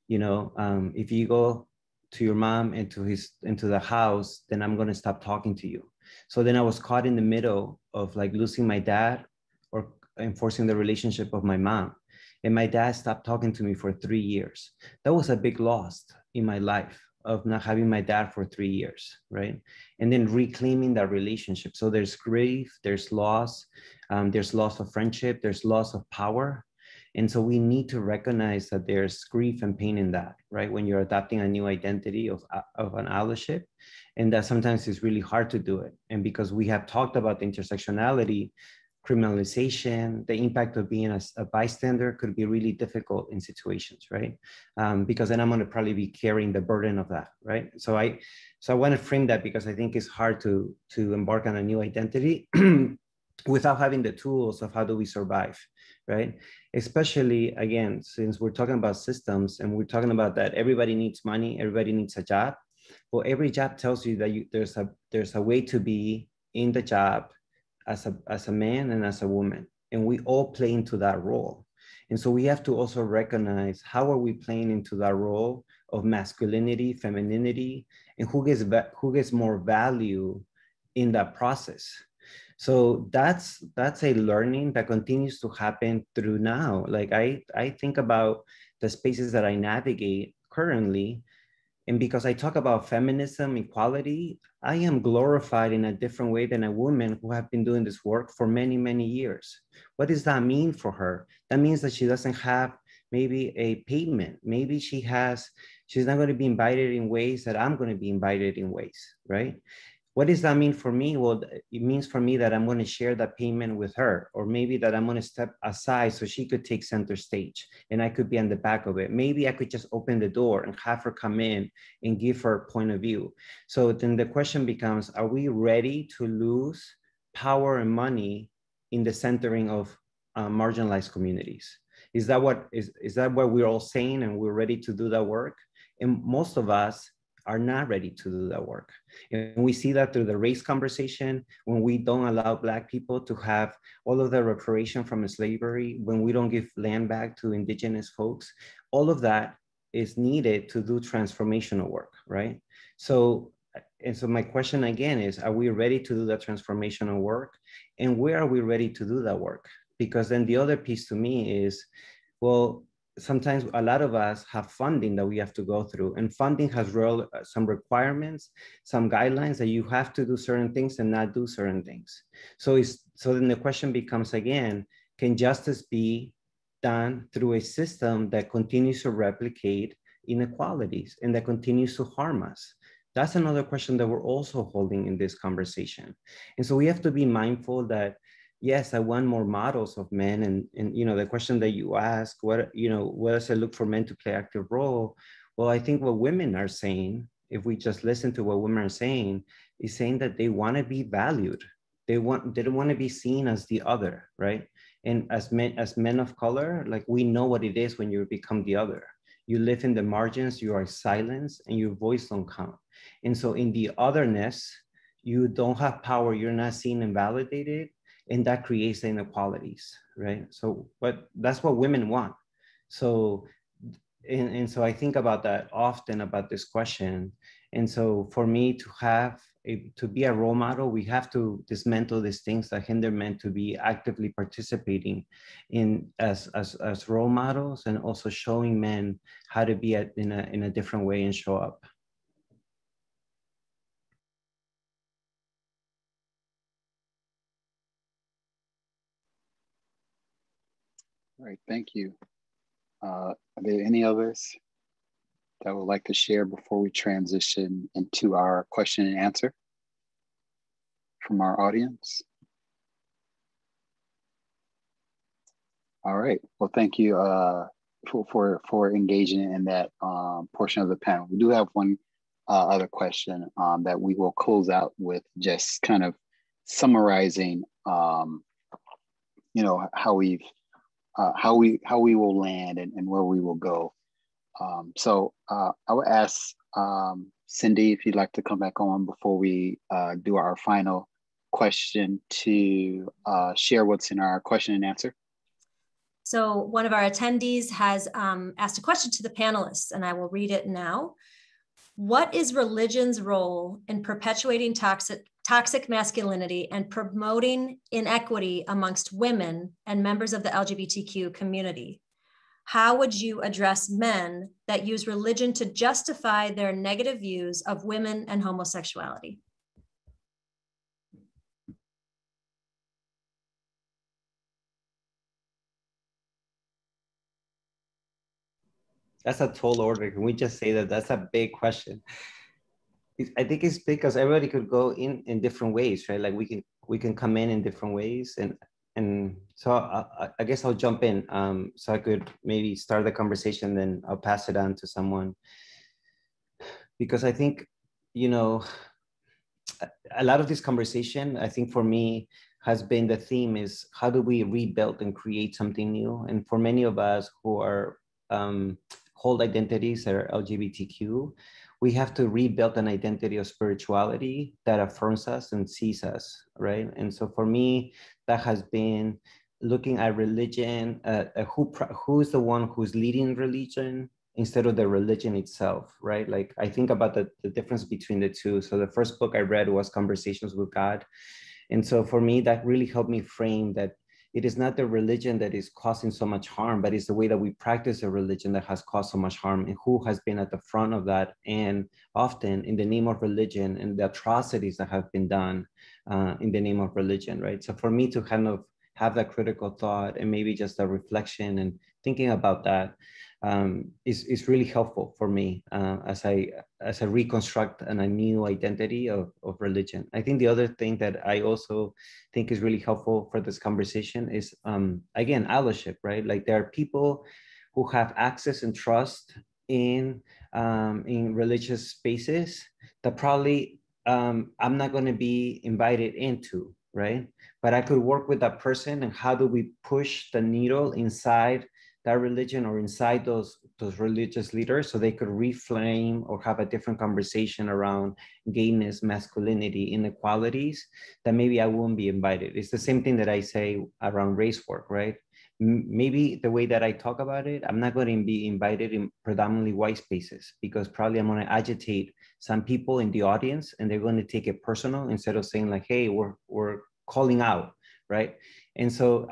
Speaker 7: if you go to your mom into the house, then I'm going to stop talking to you. So then I was caught in the middle of like losing my dad or enforcing the relationship of my mom. And my dad stopped talking to me for 3 years. That was a big loss in my life, of not having my dad for 3 years, right? And then reclaiming that relationship. So there's grief, there's loss of friendship, there's loss of power. And so we need to recognize that there's grief and pain in that, right? When you're adopting a new identity of an allyship, and that sometimes it's really hard to do it. And because we have talked about the intersectionality, criminalization, the impact of being a bystander could be really difficult in situations, right? Because then I'm going to probably be carrying the burden of that, right? So I want to frame that, because I think it's hard to embark on a new identity without having the tools of how do we survive, right? Especially, again, since we're talking about systems and we're talking about that everybody needs money, everybody needs a job. Well, every job tells you that there's a way to be in the job as a man and as a woman, and we all play into that role. And so we have to also recognize how are we playing into that role of masculinity, femininity, and who gets more value in that process. So that's a learning that continues to happen through now. Like I think about the spaces that I navigate currently, and because I talk about feminism, equality, I am glorified in a different way than a woman who have been doing this work for many, many years. What does that mean for her? That means that she doesn't have maybe a payment. Maybe she's not going to be invited in ways that I'm going to be invited in ways, right? What does that mean for me? Well, it means for me that I'm going to share that payment with her, or maybe that I'm going to step aside so she could take center stage and I could be on the back of it. Maybe I could just open the door and have her come in and give her point of view. So then the question becomes, are we ready to lose power and money in the centering of marginalized communities? Is that what we're all saying, and we're ready to do that work? And most of us are not ready to do that work. And we see that through the race conversation, when we don't allow Black people to have all of the reparation from slavery, when we don't give land back to indigenous folks, all of that is needed to do transformational work, right? So my question again is, are we ready to do that transformational work? And where are we ready to do that work? Because then the other piece to me is, well, sometimes a lot of us have funding that we have to go through, and funding has some requirements, some guidelines that you have to do certain things and not do certain things. So then the question becomes again, can justice be done through a system that continues to replicate inequalities and that continues to harm us? That's another question that we're also holding in this conversation. And so we have to be mindful that, yes, I want more models of men. And the question that you ask, where does it look for men to play active role? Well, I think what women are saying, if we just listen to what women are saying, is saying that they want to be valued. They don't want to be seen as the other, right? And as men of color, like, we know what it is when you become the other. You live in the margins, you are silenced, and your voice don't count. And so in the otherness, you don't have power, you're not seen and validated, and that creates inequalities, right? So, but that's what women want. So, and so I think about that often, about this question. And so for me to be a role model, we have to dismantle these things that hinder men to be actively participating in as role models, and also showing men how to be in a different way and show up.
Speaker 5: All right, thank you. Are there any others that would like to share before we transition into our question and answer from our audience? All right, well, thank you for engaging in that portion of the panel. We do have one other question that we will close out with, just kind of summarizing, how we will land and where we will go. So I would ask Cindy, if you'd like to come back on before we do our final question, to share what's in our question and answer.
Speaker 3: So one of our attendees has asked a question to the panelists, and I will read it now. What is religion's role in perpetuating toxic masculinity and promoting inequity amongst women and members of the LGBTQ community? How would you address men that use religion to justify their negative views of women and homosexuality?
Speaker 7: That's a tall order. Can we just say that that's a big question? I think it's because everybody could go in different ways, right? Like we can come in different ways, and so I guess I'll jump in, so I could maybe start the conversation, then I'll pass it on to someone, because I think, a lot of this conversation, I think for me, has been, the theme is, how do we rebuild and create something new? And for many of us who are hold identities that are LGBTQ, we have to rebuild an identity of spirituality that affirms us and sees us, right? And so for me, that has been looking at religion, who is the one who's leading religion instead of the religion itself, right? Like, I think about the difference between the two. So the first book I read was Conversations with God. And so for me, that really helped me frame that it is not the religion that is causing so much harm, but it's the way that we practice a religion that has caused so much harm, and who has been at the front of that. And often in the name of religion and the atrocities that have been done in the name of religion, right? So for me to kind of have that critical thought and maybe just a reflection and thinking about that is really helpful for me as I reconstruct a new identity of religion. I think the other thing that I also think is really helpful for this conversation is again, allyship, right? Like there are people who have access and trust in religious spaces that probably I'm not going to be invited into, right? But I could work with that person, and how do we push the needle inside that religion or inside those religious leaders so they could reframe or have a different conversation around gayness, masculinity, inequalities, that maybe I won't be invited. It's the same thing that I say around race work, right? Maybe the way that I talk about it, I'm not going to be invited in predominantly white spaces, because probably I'm going to agitate some people in the audience and they're going to take it personal instead of saying like, hey, we're calling out, right? And so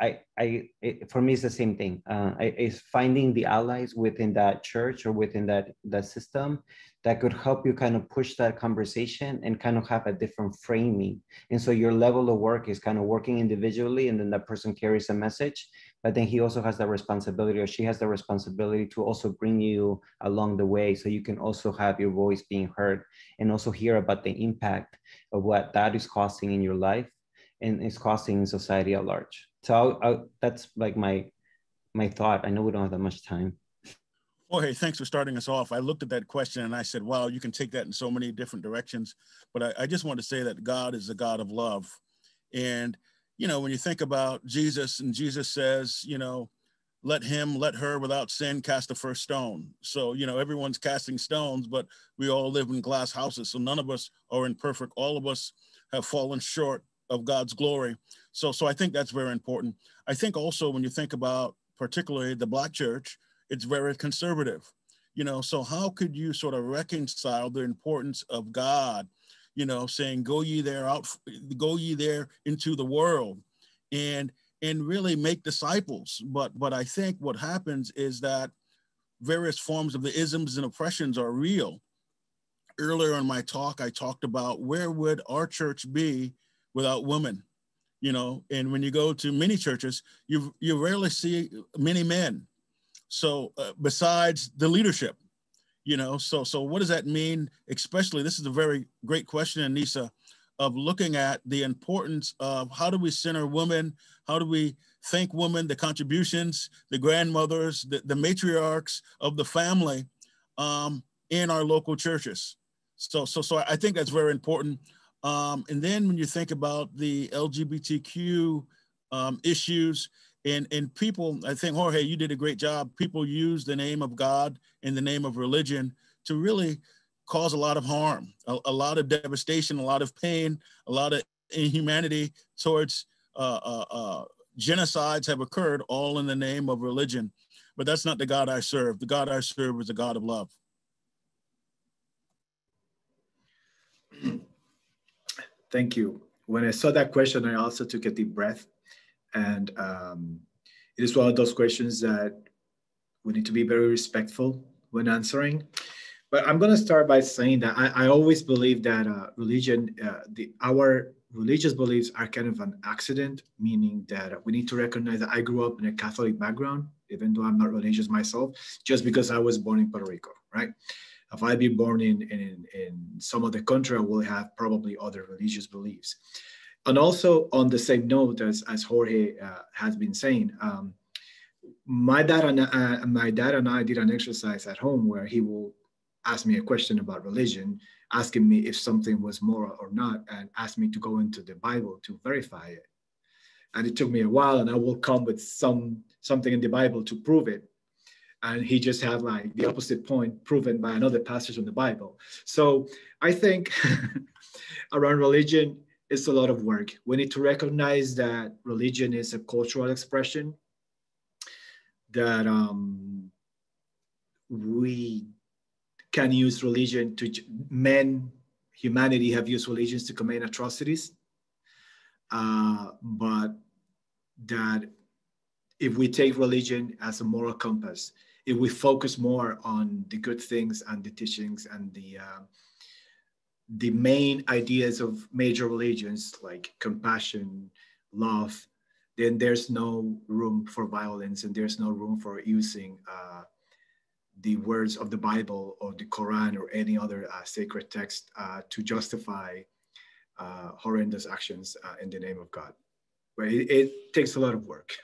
Speaker 7: for me, it's the same thing. It's finding the allies within that church or within that system that could help you kind of push that conversation and kind of have a different framing. And so your level of work is kind of working individually, and then that person carries a message, but then he also has the responsibility, or she has the responsibility, to also bring you along the way so you can also have your voice being heard and also hear about the impact of what that is costing in your life and it's costing in society at large. So that's like my thought. I know we don't have that much time.
Speaker 10: Jorge, thanks for starting us off. I looked at that question and I said, wow, you can take that in so many different directions. But I just want to say that God is a God of love. And, you know, when you think about Jesus, and Jesus says, you know, let her without sin cast the first stone. So, you know, everyone's casting stones, but we all live in glass houses. So none of us are imperfect. All of us have fallen short of God's glory. So I think that's very important. I think also when you think about particularly the Black church, it's very conservative, you know, so how could you sort of reconcile the importance of God, you know, saying, go ye there into the world and really make disciples. But I think what happens is that various forms of the isms and oppressions are real. Earlier in my talk, I talked about where would our church be without women, you know, and when you go to many churches, you rarely see many men. So besides the leadership, you know, so what does that mean? Especially, this is a very great question, Anissa, of looking at the importance of how do we center women? How do we thank women, the contributions, the grandmothers, the matriarchs of the family in our local churches? So I think that's very important. And then when you think about the LGBTQ issues, and people, I think, Jorge, you did a great job. People use the name of God in the name of religion to really cause a lot of harm, a lot of devastation, a lot of pain, a lot of inhumanity towards genocides have occurred, all in the name of religion. But that's not the God I serve. The God I serve is a God of love.
Speaker 9: Thank you. When I saw that question, I also took a deep breath. And it is one of those questions that we need to be very respectful when answering. But I'm going to start by saying that I always believe that our religious beliefs are kind of an accident, meaning that we need to recognize that I grew up in a Catholic background, even though I'm not religious myself, just because I was born in Puerto Rico, right? If I be born in some other country, I will have probably other religious beliefs. And also on the same note, as Jorge has been saying, my dad and I did an exercise at home where he will ask me a question about religion, asking me if something was moral or not, and ask me to go into the Bible to verify it. And it took me a while, and I will come with something in the Bible to prove it. And he just had like the opposite point proven by another passage in the Bible. So I think around religion, it's a lot of work. We need to recognize that religion is a cultural expression, that we can use religion humanity have used religions to commit atrocities. but that if we take religion as a moral compass, if we focus more on the good things and the teachings and the main ideas of major religions like compassion, love, then there's no room for violence and there's no room for using the words of the Bible or the Quran or any other sacred text to justify horrendous actions in the name of God. But it takes a lot of work.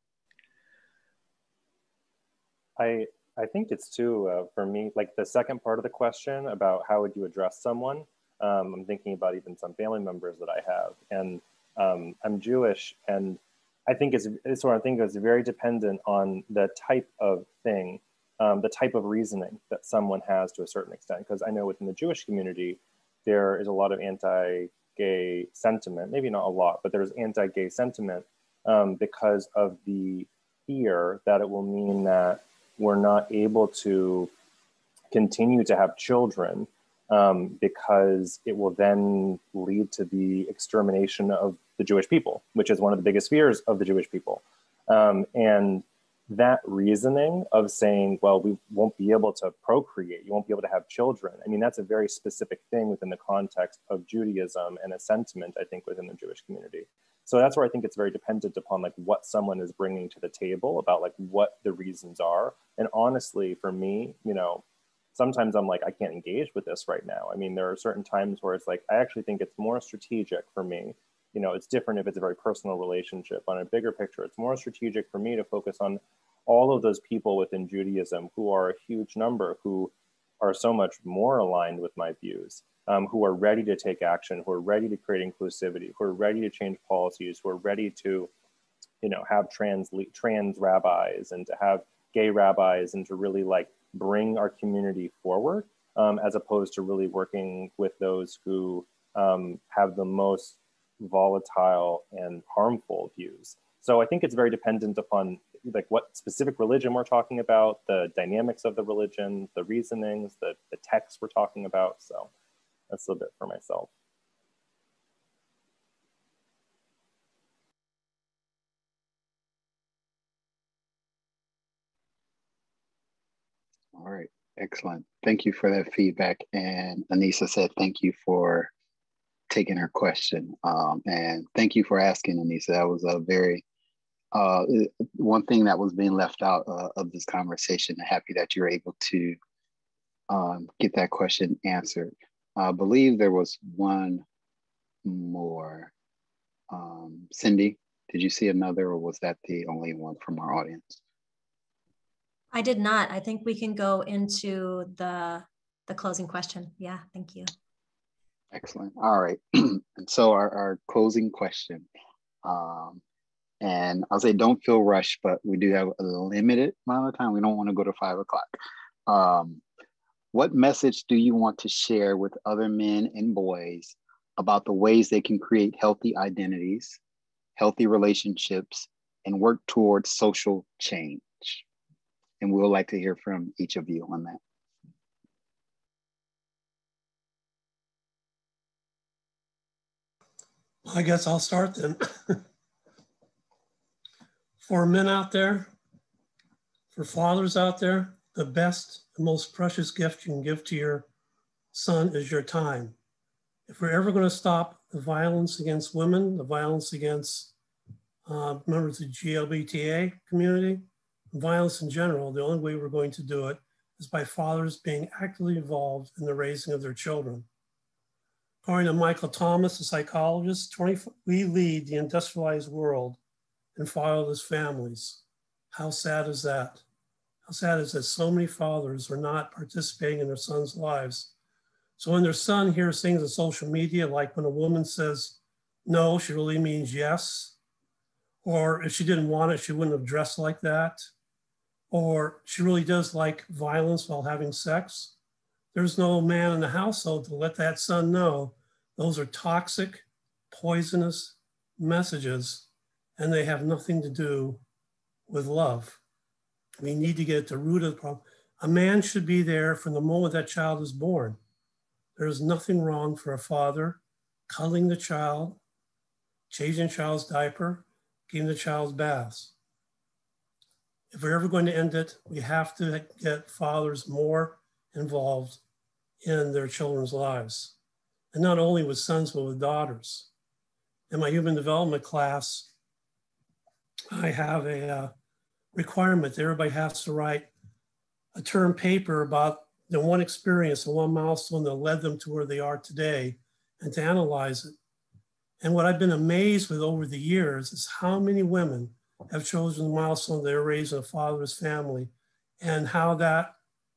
Speaker 6: I think it's too, for me, like the second part of the question about how would you address someone, I'm thinking about even some family members that I have, and I'm Jewish, and I think it's very dependent on the type of thing, the type of reasoning that someone has to a certain extent, because I know within the Jewish community, there is a lot of anti-gay sentiment, maybe not a lot, but there's anti-gay sentiment because of the fear that it will mean that we're not able to continue to have children because it will then lead to the extermination of the Jewish people, which is one of the biggest fears of the Jewish people. And that reasoning of saying, well, we won't be able to procreate, you won't be able to have children. I mean, that's a very specific thing within the context of Judaism and a sentiment, I think, within the Jewish community. So that's where I think it's very dependent upon like what someone is bringing to the table about like what the reasons are. And honestly, for me, you know, sometimes I'm like, I can't engage with this right now. I mean, there are certain times where it's like, I actually think it's more strategic for me. You know, it's different if it's a very personal relationship. On a bigger picture, it's more strategic for me to focus on all of those people within Judaism who are a huge number, who are so much more aligned with my views, who are ready to take action, who are ready to create inclusivity, who are ready to change policies, who are ready to, you know, have trans rabbis and to have gay rabbis and to really like bring our community forward, as opposed to really working with those who have the most volatile and harmful views. So I think it's very dependent upon like what specific religion we're talking about, the dynamics of the religion, the reasonings, the texts we're talking about. So that's a bit for myself.
Speaker 5: All right, excellent. Thank you for that feedback. And Anissa said, thank you for taking her question. And thank you for asking, Anissa. That was a very, one thing that was being left out of this conversation. Happy that you're able to get that question answered. I believe there was one more. Cindy, did you see another, or was that the only one from our audience?
Speaker 3: I did not. I think we can go into the closing question. Yeah, thank you.
Speaker 5: Excellent. All right. And so our closing question, and I'll say don't feel rushed, but we do have a limited amount of time. We don't want to go to 5 o'clock. What message do you want to share with other men and boys about the ways they can create healthy identities, healthy relationships, and work towards social change? And we would like to hear from each of you on that.
Speaker 8: I guess I'll start then. For men out there, for fathers out there, the best and most precious gift you can give to your son is your time. If we're ever going to stop the violence against women, the violence against members of the GLBTA community, violence in general, the only way we're going to do it is by fathers being actively involved in the raising of their children. According to Michael Thomas, a psychologist, we lead the industrialized world and fatherless families. How sad is that? How sad is that so many fathers are not participating in their sons' lives? So when their son hears things on social media, like when a woman says no, she really means yes, or if she didn't want it, she wouldn't have dressed like that, or she really does like violence while having sex, there's no man in the household to let that son know those are toxic, poisonous messages, and they have nothing to do with love. We need to get at the root of the problem. A man should be there from the moment that child is born. There is nothing wrong for a father cuddling the child, changing the child's diaper, giving the child's baths. If we're ever going to end it, we have to get fathers more involved in their children's lives. And not only with sons, but with daughters. In my human development class, I have a requirement that everybody has to write a term paper about the one experience and one milestone that led them to where they are today, and to analyze it. And what I've been amazed with over the years is how many women have chosen the milestone they were raised in a fatherless family, and how that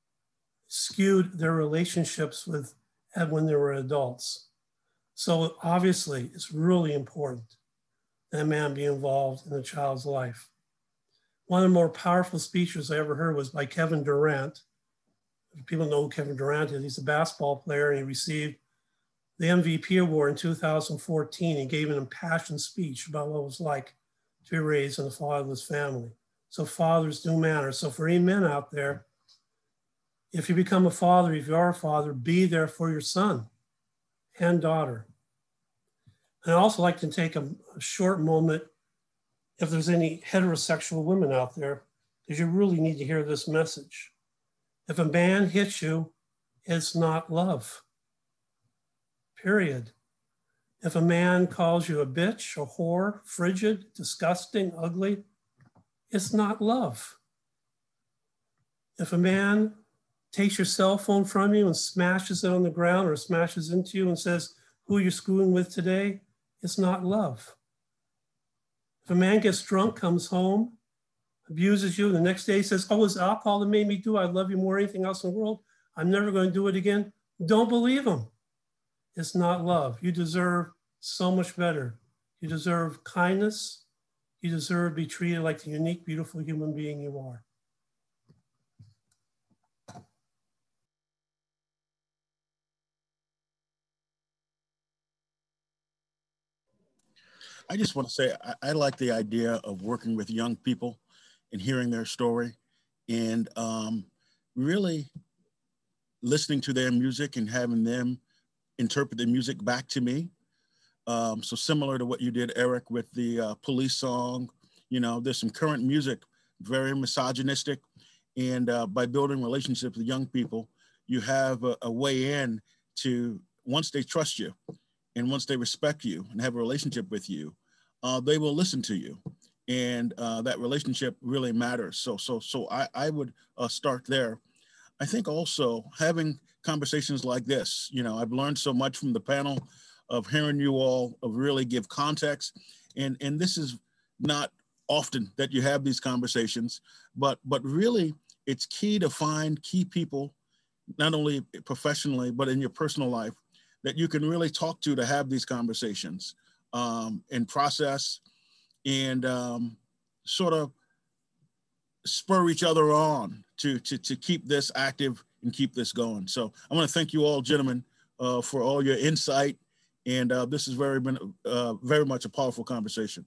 Speaker 8: skewed their relationships with when they were adults. So obviously, it's really important that a man be involved in a child's life. One of the more powerful speeches I ever heard was by Kevin Durant. People know who Kevin Durant is. He's a basketball player, and he received the MVP award in 2014. He gave an impassioned speech about what it was like to be raised in a fatherless family. So fathers do matter. So for any men out there, if you become a father, if you are a father, be there for your son and daughter. And I also like to take a short moment, if there's any heterosexual women out there, because you really need to hear this message. If a man hits you, it's not love, period. If a man calls you a bitch, a whore, frigid, disgusting, ugly, it's not love. If a man takes your cell phone from you and smashes it on the ground, or smashes into you and says, who you're screwing with today, it's not love. If a man gets drunk, comes home, abuses you, the next day says, oh, it was alcohol that made me do it. I love you more than anything else in the world. I'm never going to do it again. Don't believe him. It's not love. You deserve so much better. You deserve kindness. You deserve to be treated like the unique, beautiful human being you are.
Speaker 10: I just want to say, I like the idea of working with young people and hearing their story, and really listening to their music and having them interpret the music back to me. So similar to what you did, Eric, with the police song, you know, there's some current music, very misogynistic. And by building relationships with young people, you have a way in to, once they trust you, and once they respect you and have a relationship with you, they will listen to you. And that relationship really matters. So I would start there. I think also having conversations like this, you know, I've learned so much from the panel of hearing you all of really give context. And this is not often that you have these conversations, but really it's key to find key people, not only professionally, but in your personal life, that you can really talk to have these conversations and process and sort of spur each other on to keep this active and keep this going. So I want to thank you all, gentlemen, for all your insight. And this has been very much a powerful conversation.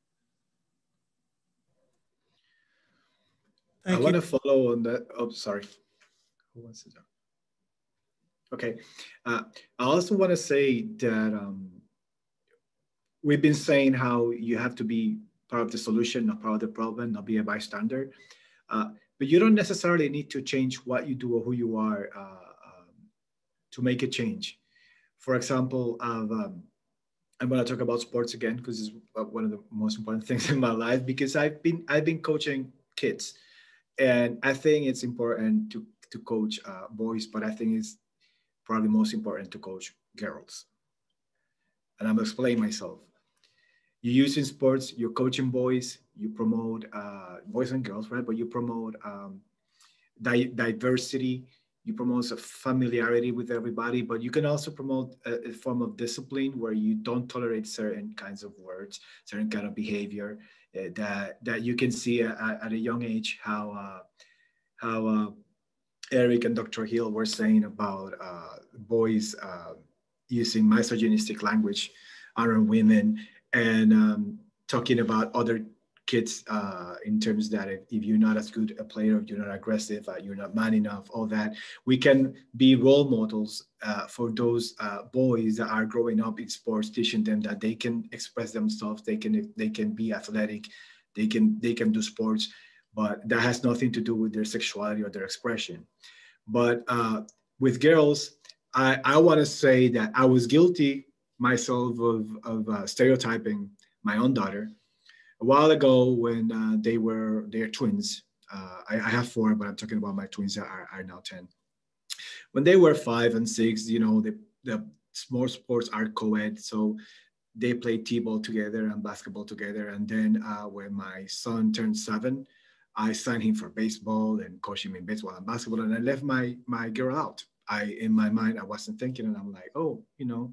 Speaker 9: I want to follow on that. Oh, sorry. Who wants to talk? Okay. I also want to say that we've been saying how you have to be part of the solution, not part of the problem, not be a bystander. But you don't necessarily need to change what you do or who you are to make a change. For example, I'm going to talk about sports again because it's one of the most important things in my life, because I've been coaching kids, and I think it's important to coach boys, but I think it's probably most important to coach girls. And I'm explaining myself. You use in sports, you're coaching boys, you promote boys and girls, right? But you promote diversity, you promote a familiarity with everybody, but you can also promote a form of discipline where you don't tolerate certain kinds of words, certain kind of behavior that you can see at a young age how Eric and Dr. Hill were saying about boys using misogynistic language around women, and talking about other kids in terms that if you're not as good a player, if you're not aggressive, you're not man enough, all that, we can be role models for those boys that are growing up in sports, teaching them that they can express themselves, they can be athletic, they can do sports, but that has nothing to do with their sexuality or their expression. But with girls, I want to say that I was guilty myself of stereotyping my own daughter a while ago when they're twins. I have four, but I'm talking about my twins that are now 10. When they were 5 and 6, you know, the small sports are co-ed, so they play t-ball together and basketball together. And then when my son turned 7, I signed him for baseball and coached him in baseball and basketball, and I left my girl out. In my mind, I wasn't thinking, and I'm like, oh, you know,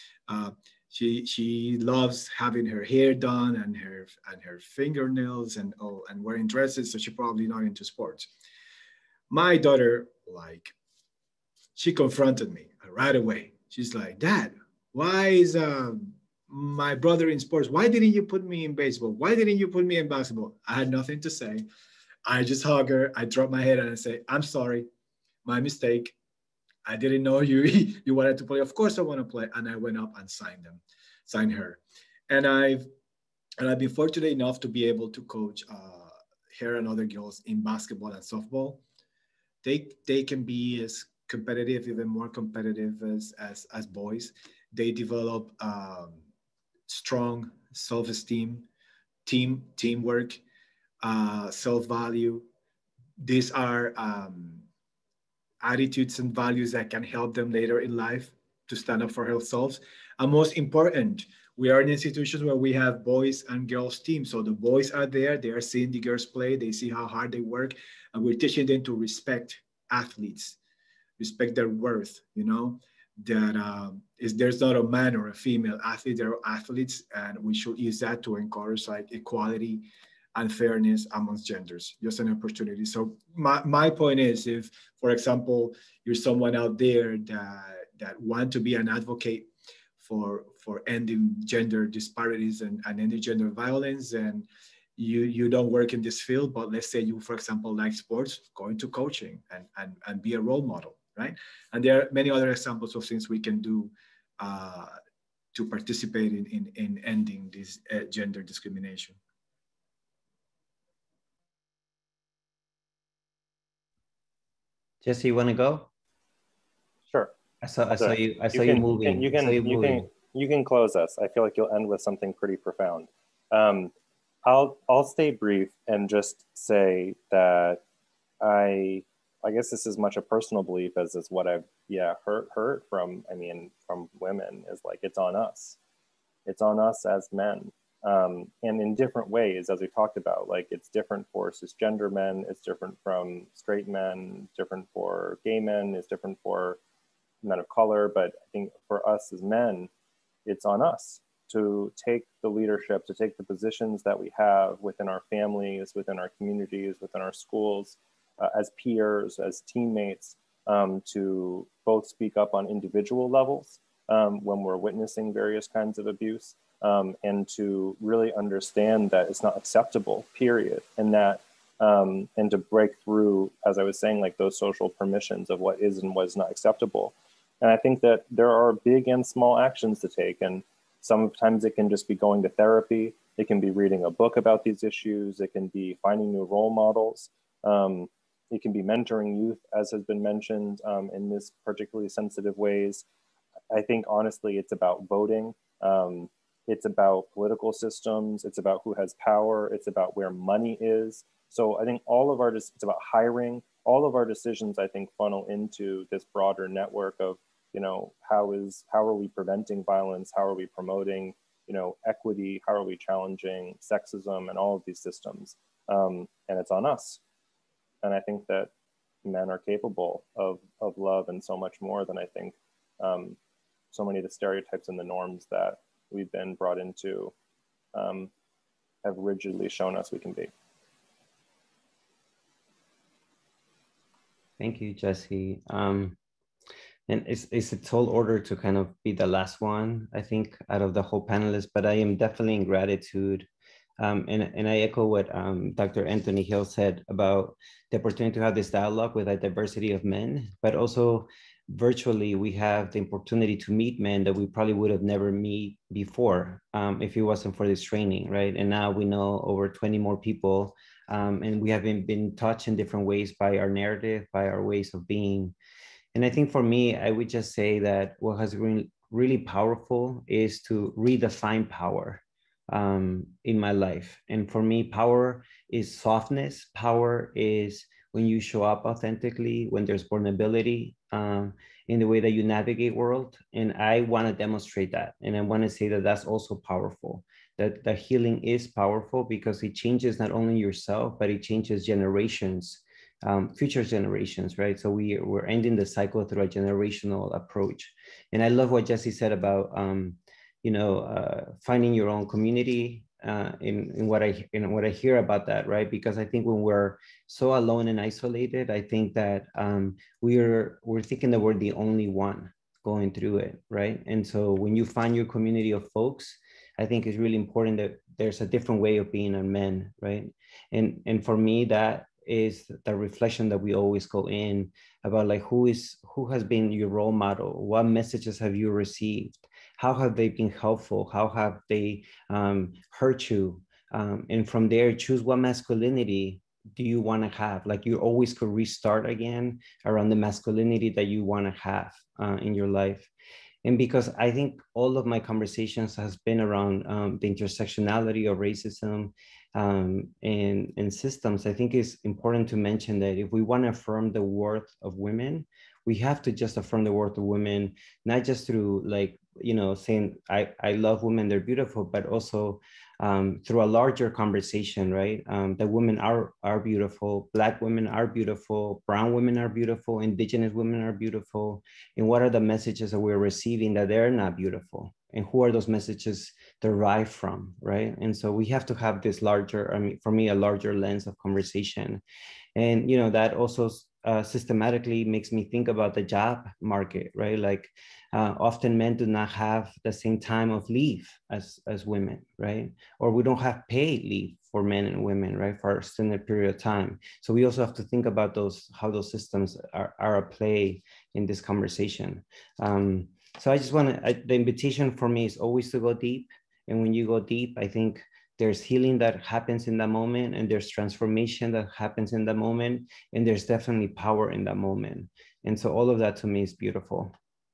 Speaker 9: she loves having her hair done and her fingernails and wearing dresses, so she's probably not into sports. My daughter, like, she confronted me right away. She's like, Dad, why is my brother in sports? Why didn't you put me in baseball? Why didn't you put me in basketball? I had nothing to say. I just hug her. I drop my head and I say, I'm sorry, my mistake. I didn't know you wanted to play. Of course I want to play. And I went up and signed her. And I've been fortunate enough to be able to coach her and other girls in basketball and softball. They can be as competitive, even more competitive as boys. They develop strong self-esteem, teamwork, self-value. These are attitudes and values that can help them later in life to stand up for themselves. And most important, we are in institutions where we have boys and girls teams. So the boys are there, they are seeing the girls play, they see how hard they work, and we're teaching them to respect athletes, respect their worth, you know, that there's not a man or a female athlete, there are athletes, and we should use that to encourage like equality and fairness amongst genders, just an opportunity. So my point is, if, for example, you're someone out there that want to be an advocate for ending gender disparities and ending gender violence, and you don't work in this field, but let's say you, for example, like sports, go into coaching and be a role model, right? And there are many other examples of things we can do to participate in ending this gender discrimination.
Speaker 7: Jesse, you want to go?
Speaker 6: Sure.
Speaker 7: I saw you moving.
Speaker 6: You can close us. I feel like you'll end with something pretty profound. I'll stay brief and just say that I guess this is much a personal belief as is what I've heard from women, is like, it's on us. It's on us as men. And in different ways, as we talked about, like, it's different for cisgender men, it's different from straight men, it's different for gay men, it's different for men of color. But I think for us as men, it's on us to take the leadership, to take the positions that we have within our families, within our communities, within our schools, as peers, as teammates, to both speak up on individual levels when we're witnessing various kinds of abuse, and to really understand that it's not acceptable, period. And that, and to break through, as I was saying, like those social permissions of what is and what is not acceptable. And I think that there are big and small actions to take. And sometimes it can just be going to therapy. It can be reading a book about these issues. It can be finding new role models. It can be mentoring youth, as has been mentioned, in this particularly sensitive ways. I think, honestly, it's about voting. It's about political systems. It's about who has power. It's about where money is. So I think it's about hiring. All of our decisions, I think, funnel into this broader network of, you know, how are we preventing violence? How are we promoting, you know, equity? How are we challenging sexism and all of these systems? And it's on us. And I think that men are capable of love and so much more than I think so many of the stereotypes and the norms that we've been brought into have rigidly shown us we can be.
Speaker 7: Thank you, Jesse. And it's a tall order to kind of be the last one, I think, out of the whole panelists, but I am definitely in gratitude And I echo what Dr. Anthony Hill said about the opportunity to have this dialogue with a diversity of men, but also virtually we have the opportunity to meet men that we probably would have never met before if it wasn't for this training, right? And now we know over 20 more people, and we have been touched in different ways by our narrative, by our ways of being. And I think for me, I would just say that what has been really powerful is to redefine power in my life. And for me, power is softness. Power is when you show up authentically, when there's vulnerability in the way that you navigate world. And I want to demonstrate that. And I want to say that that's also powerful, that the healing is powerful because it changes not only yourself, but it changes generations, future generations, right? So we're ending the cycle through a generational approach. And I love what Jesse said about, finding your own community in what I hear about that, right? Because I think when we're so alone and isolated, I think that we're thinking that we're the only one going through it, right? And so when you find your community of folks, I think it's really important that there's a different way of being a man, right? And for me, that is the reflection that we always go in about, like, who has been your role model? What messages have you received? How have they been helpful? How have they hurt you? And from there, choose what masculinity do you want to have? Like, you always could restart again around the masculinity that you want to have in your life. And because I think all of my conversations has been around the intersectionality of racism and systems, I think it's important to mention that if we want to affirm the worth of women, we have to just affirm the worth of women, not just through, like, saying, I love women, they're beautiful, but also through a larger conversation, right? That women are beautiful, Black women are beautiful, brown women are beautiful, indigenous women are beautiful. And what are the messages that we're receiving that they're not beautiful? And who are those messages derived from, right? And so we have to have this larger, for me, a larger lens of conversation. And, that also systematically makes me think about the job market, right? Like often men do not have the same time of leave as women, right? Or we don't have paid leave for men and women, right? For a extended period of time. So we also have to think about how those systems are at play in this conversation. So I just the invitation for me is always to go deep. And when you go deep, I think there's healing that happens in that moment, and there's transformation that happens in that moment, and there's definitely power in that moment. And so all of that to me is beautiful.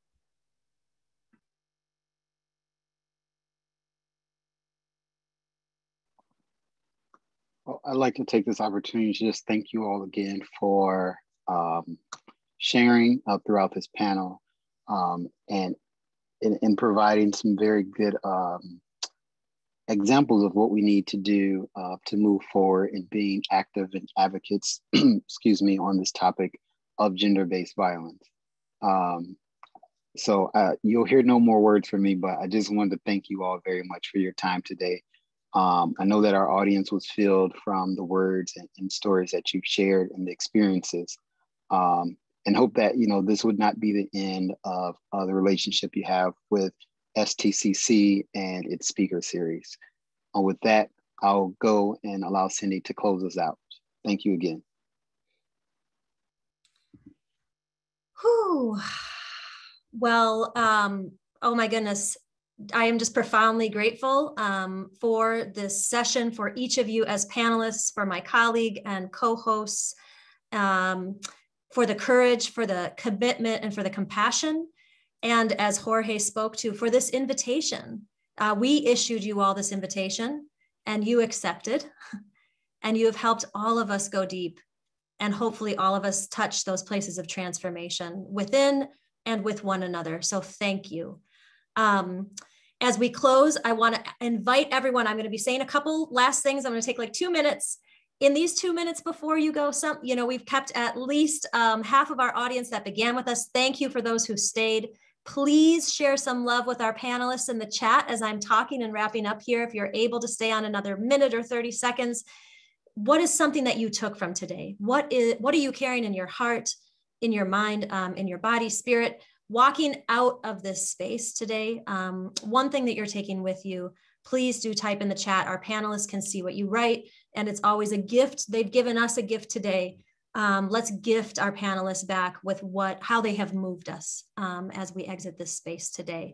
Speaker 5: Well, I'd like to take this opportunity to just thank you all again for sharing throughout this panel and in providing some very good examples of what we need to do to move forward in being active and advocates, excuse me, on this topic of gender-based violence. So you'll hear no more words from me, but I just wanted to thank you all very much for your time today. I know that our audience was filled from the words and stories that you've shared and the experiences, and hope that, this would not be the end of the relationship you have with STCC and its speaker series. With that, I'll go and allow Cindy to close us out. Thank you again.
Speaker 3: Whew. Well, oh my goodness. I am just profoundly grateful for this session, for each of you as panelists, for my colleague and co-hosts, for the courage, for the commitment, and for the compassion. And as Jorge spoke to, for this invitation. We issued you all this invitation and you accepted, and you have helped all of us go deep, and hopefully all of us touch those places of transformation within and with one another. So thank you. As we close, I want to invite everyone. I'm going to be saying a couple last things. I'm going to take like 2 minutes. In these 2 minutes before you go, we've kept at least half of our audience that began with us. Thank you for those who stayed. Please share some love with our panelists in the chat as I'm talking and wrapping up here. If you're able to stay on another minute or 30 seconds, what is something that you took from today? What are you carrying in your heart, in your mind, in your body, spirit, walking out of this space today? One thing that you're taking with you please do type in the chat. Our panelists can see what you write, and it's always a gift. They've given us a gift today. Let's gift our panelists back with how they have moved us as we exit this space today.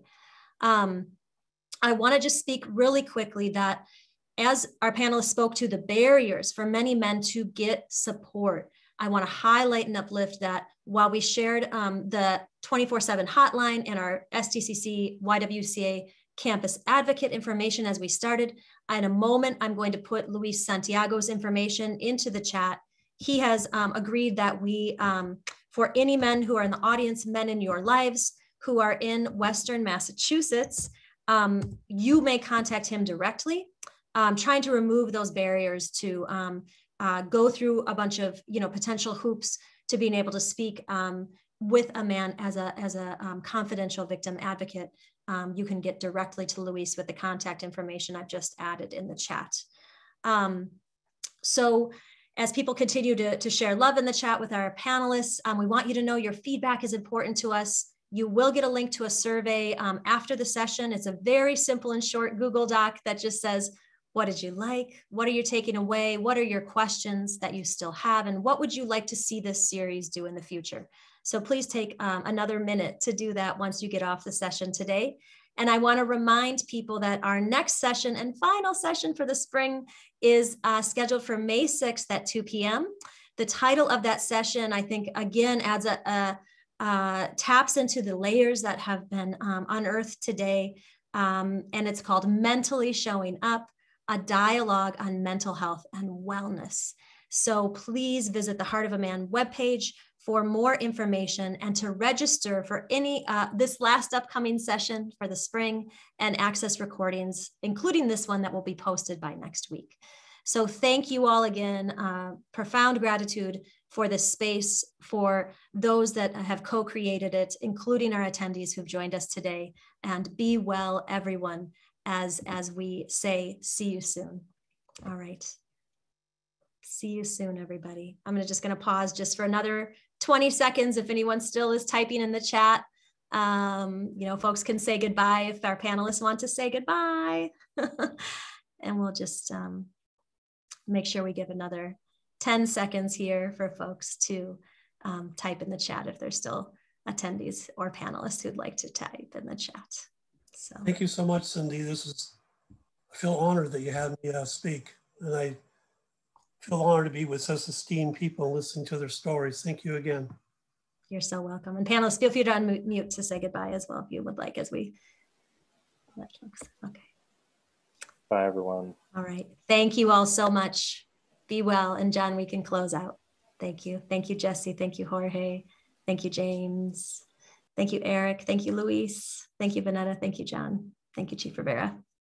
Speaker 3: I want to just speak really quickly that as our panelists spoke to the barriers for many men to get support, I want to highlight and uplift that while we shared the 24/7 hotline and our STCC YWCA campus advocate information as we started, in a moment, I'm going to put Luis Santiago's information into the chat. He has agreed that we, for any men who are in the audience, men in your lives who are in Western Massachusetts, you may contact him directly, trying to remove those barriers to go through a bunch of potential hoops to being able to speak with a man as a confidential victim advocate. You can get directly to Luis with the contact information I've just added in the chat. So as people continue to share love in the chat with our panelists, we want you to know your feedback is important to us. You will get a link to a survey after the session. It's a very simple and short Google Doc that just says, what did you like? What are you taking away? What are your questions that you still have? And what would you like to see this series do in the future? So please take another minute to do that once you get off the session today. And I want to remind people that our next session and final session for the spring is scheduled for May 6th at 2 p.m. The title of that session, I think, again, adds taps into the layers that have been unearthed today. And it's called Mentally Showing Up, a dialogue on mental health and wellness. So please visit the Heart of a Man webpage for more information and to register for any this last upcoming session for the spring and access recordings, including this one that will be posted by next week. So thank you all again. Profound gratitude for this space, for those that have co-created it, including our attendees who've joined us today. And be well, everyone, as we say, see you soon. All right. See you soon, everybody. I'm just going to pause just for another 20 seconds if anyone still is typing in the chat. Folks can say goodbye if our panelists want to say goodbye. And we'll just make sure we give another 10 seconds here for folks to type in the chat if there's still attendees or panelists who'd like to type in the chat. So
Speaker 8: thank you so much, Cindy. I feel honored that you had me speak, and I feel honored to be with such esteemed people and listening to their stories. Thank you again.
Speaker 3: You're so welcome. And panelists, feel free to unmute to say goodbye as well if you would like, as we let folks. Okay.
Speaker 6: Bye, everyone.
Speaker 3: All right. Thank you all so much. Be well. And John, we can close out. Thank you. Thank you, Jesse. Thank you, Jorge. Thank you, James. Thank you, Eric. Thank you, Luis. Thank you, Vanetta. Thank you, John. Thank you, Chief Rivera.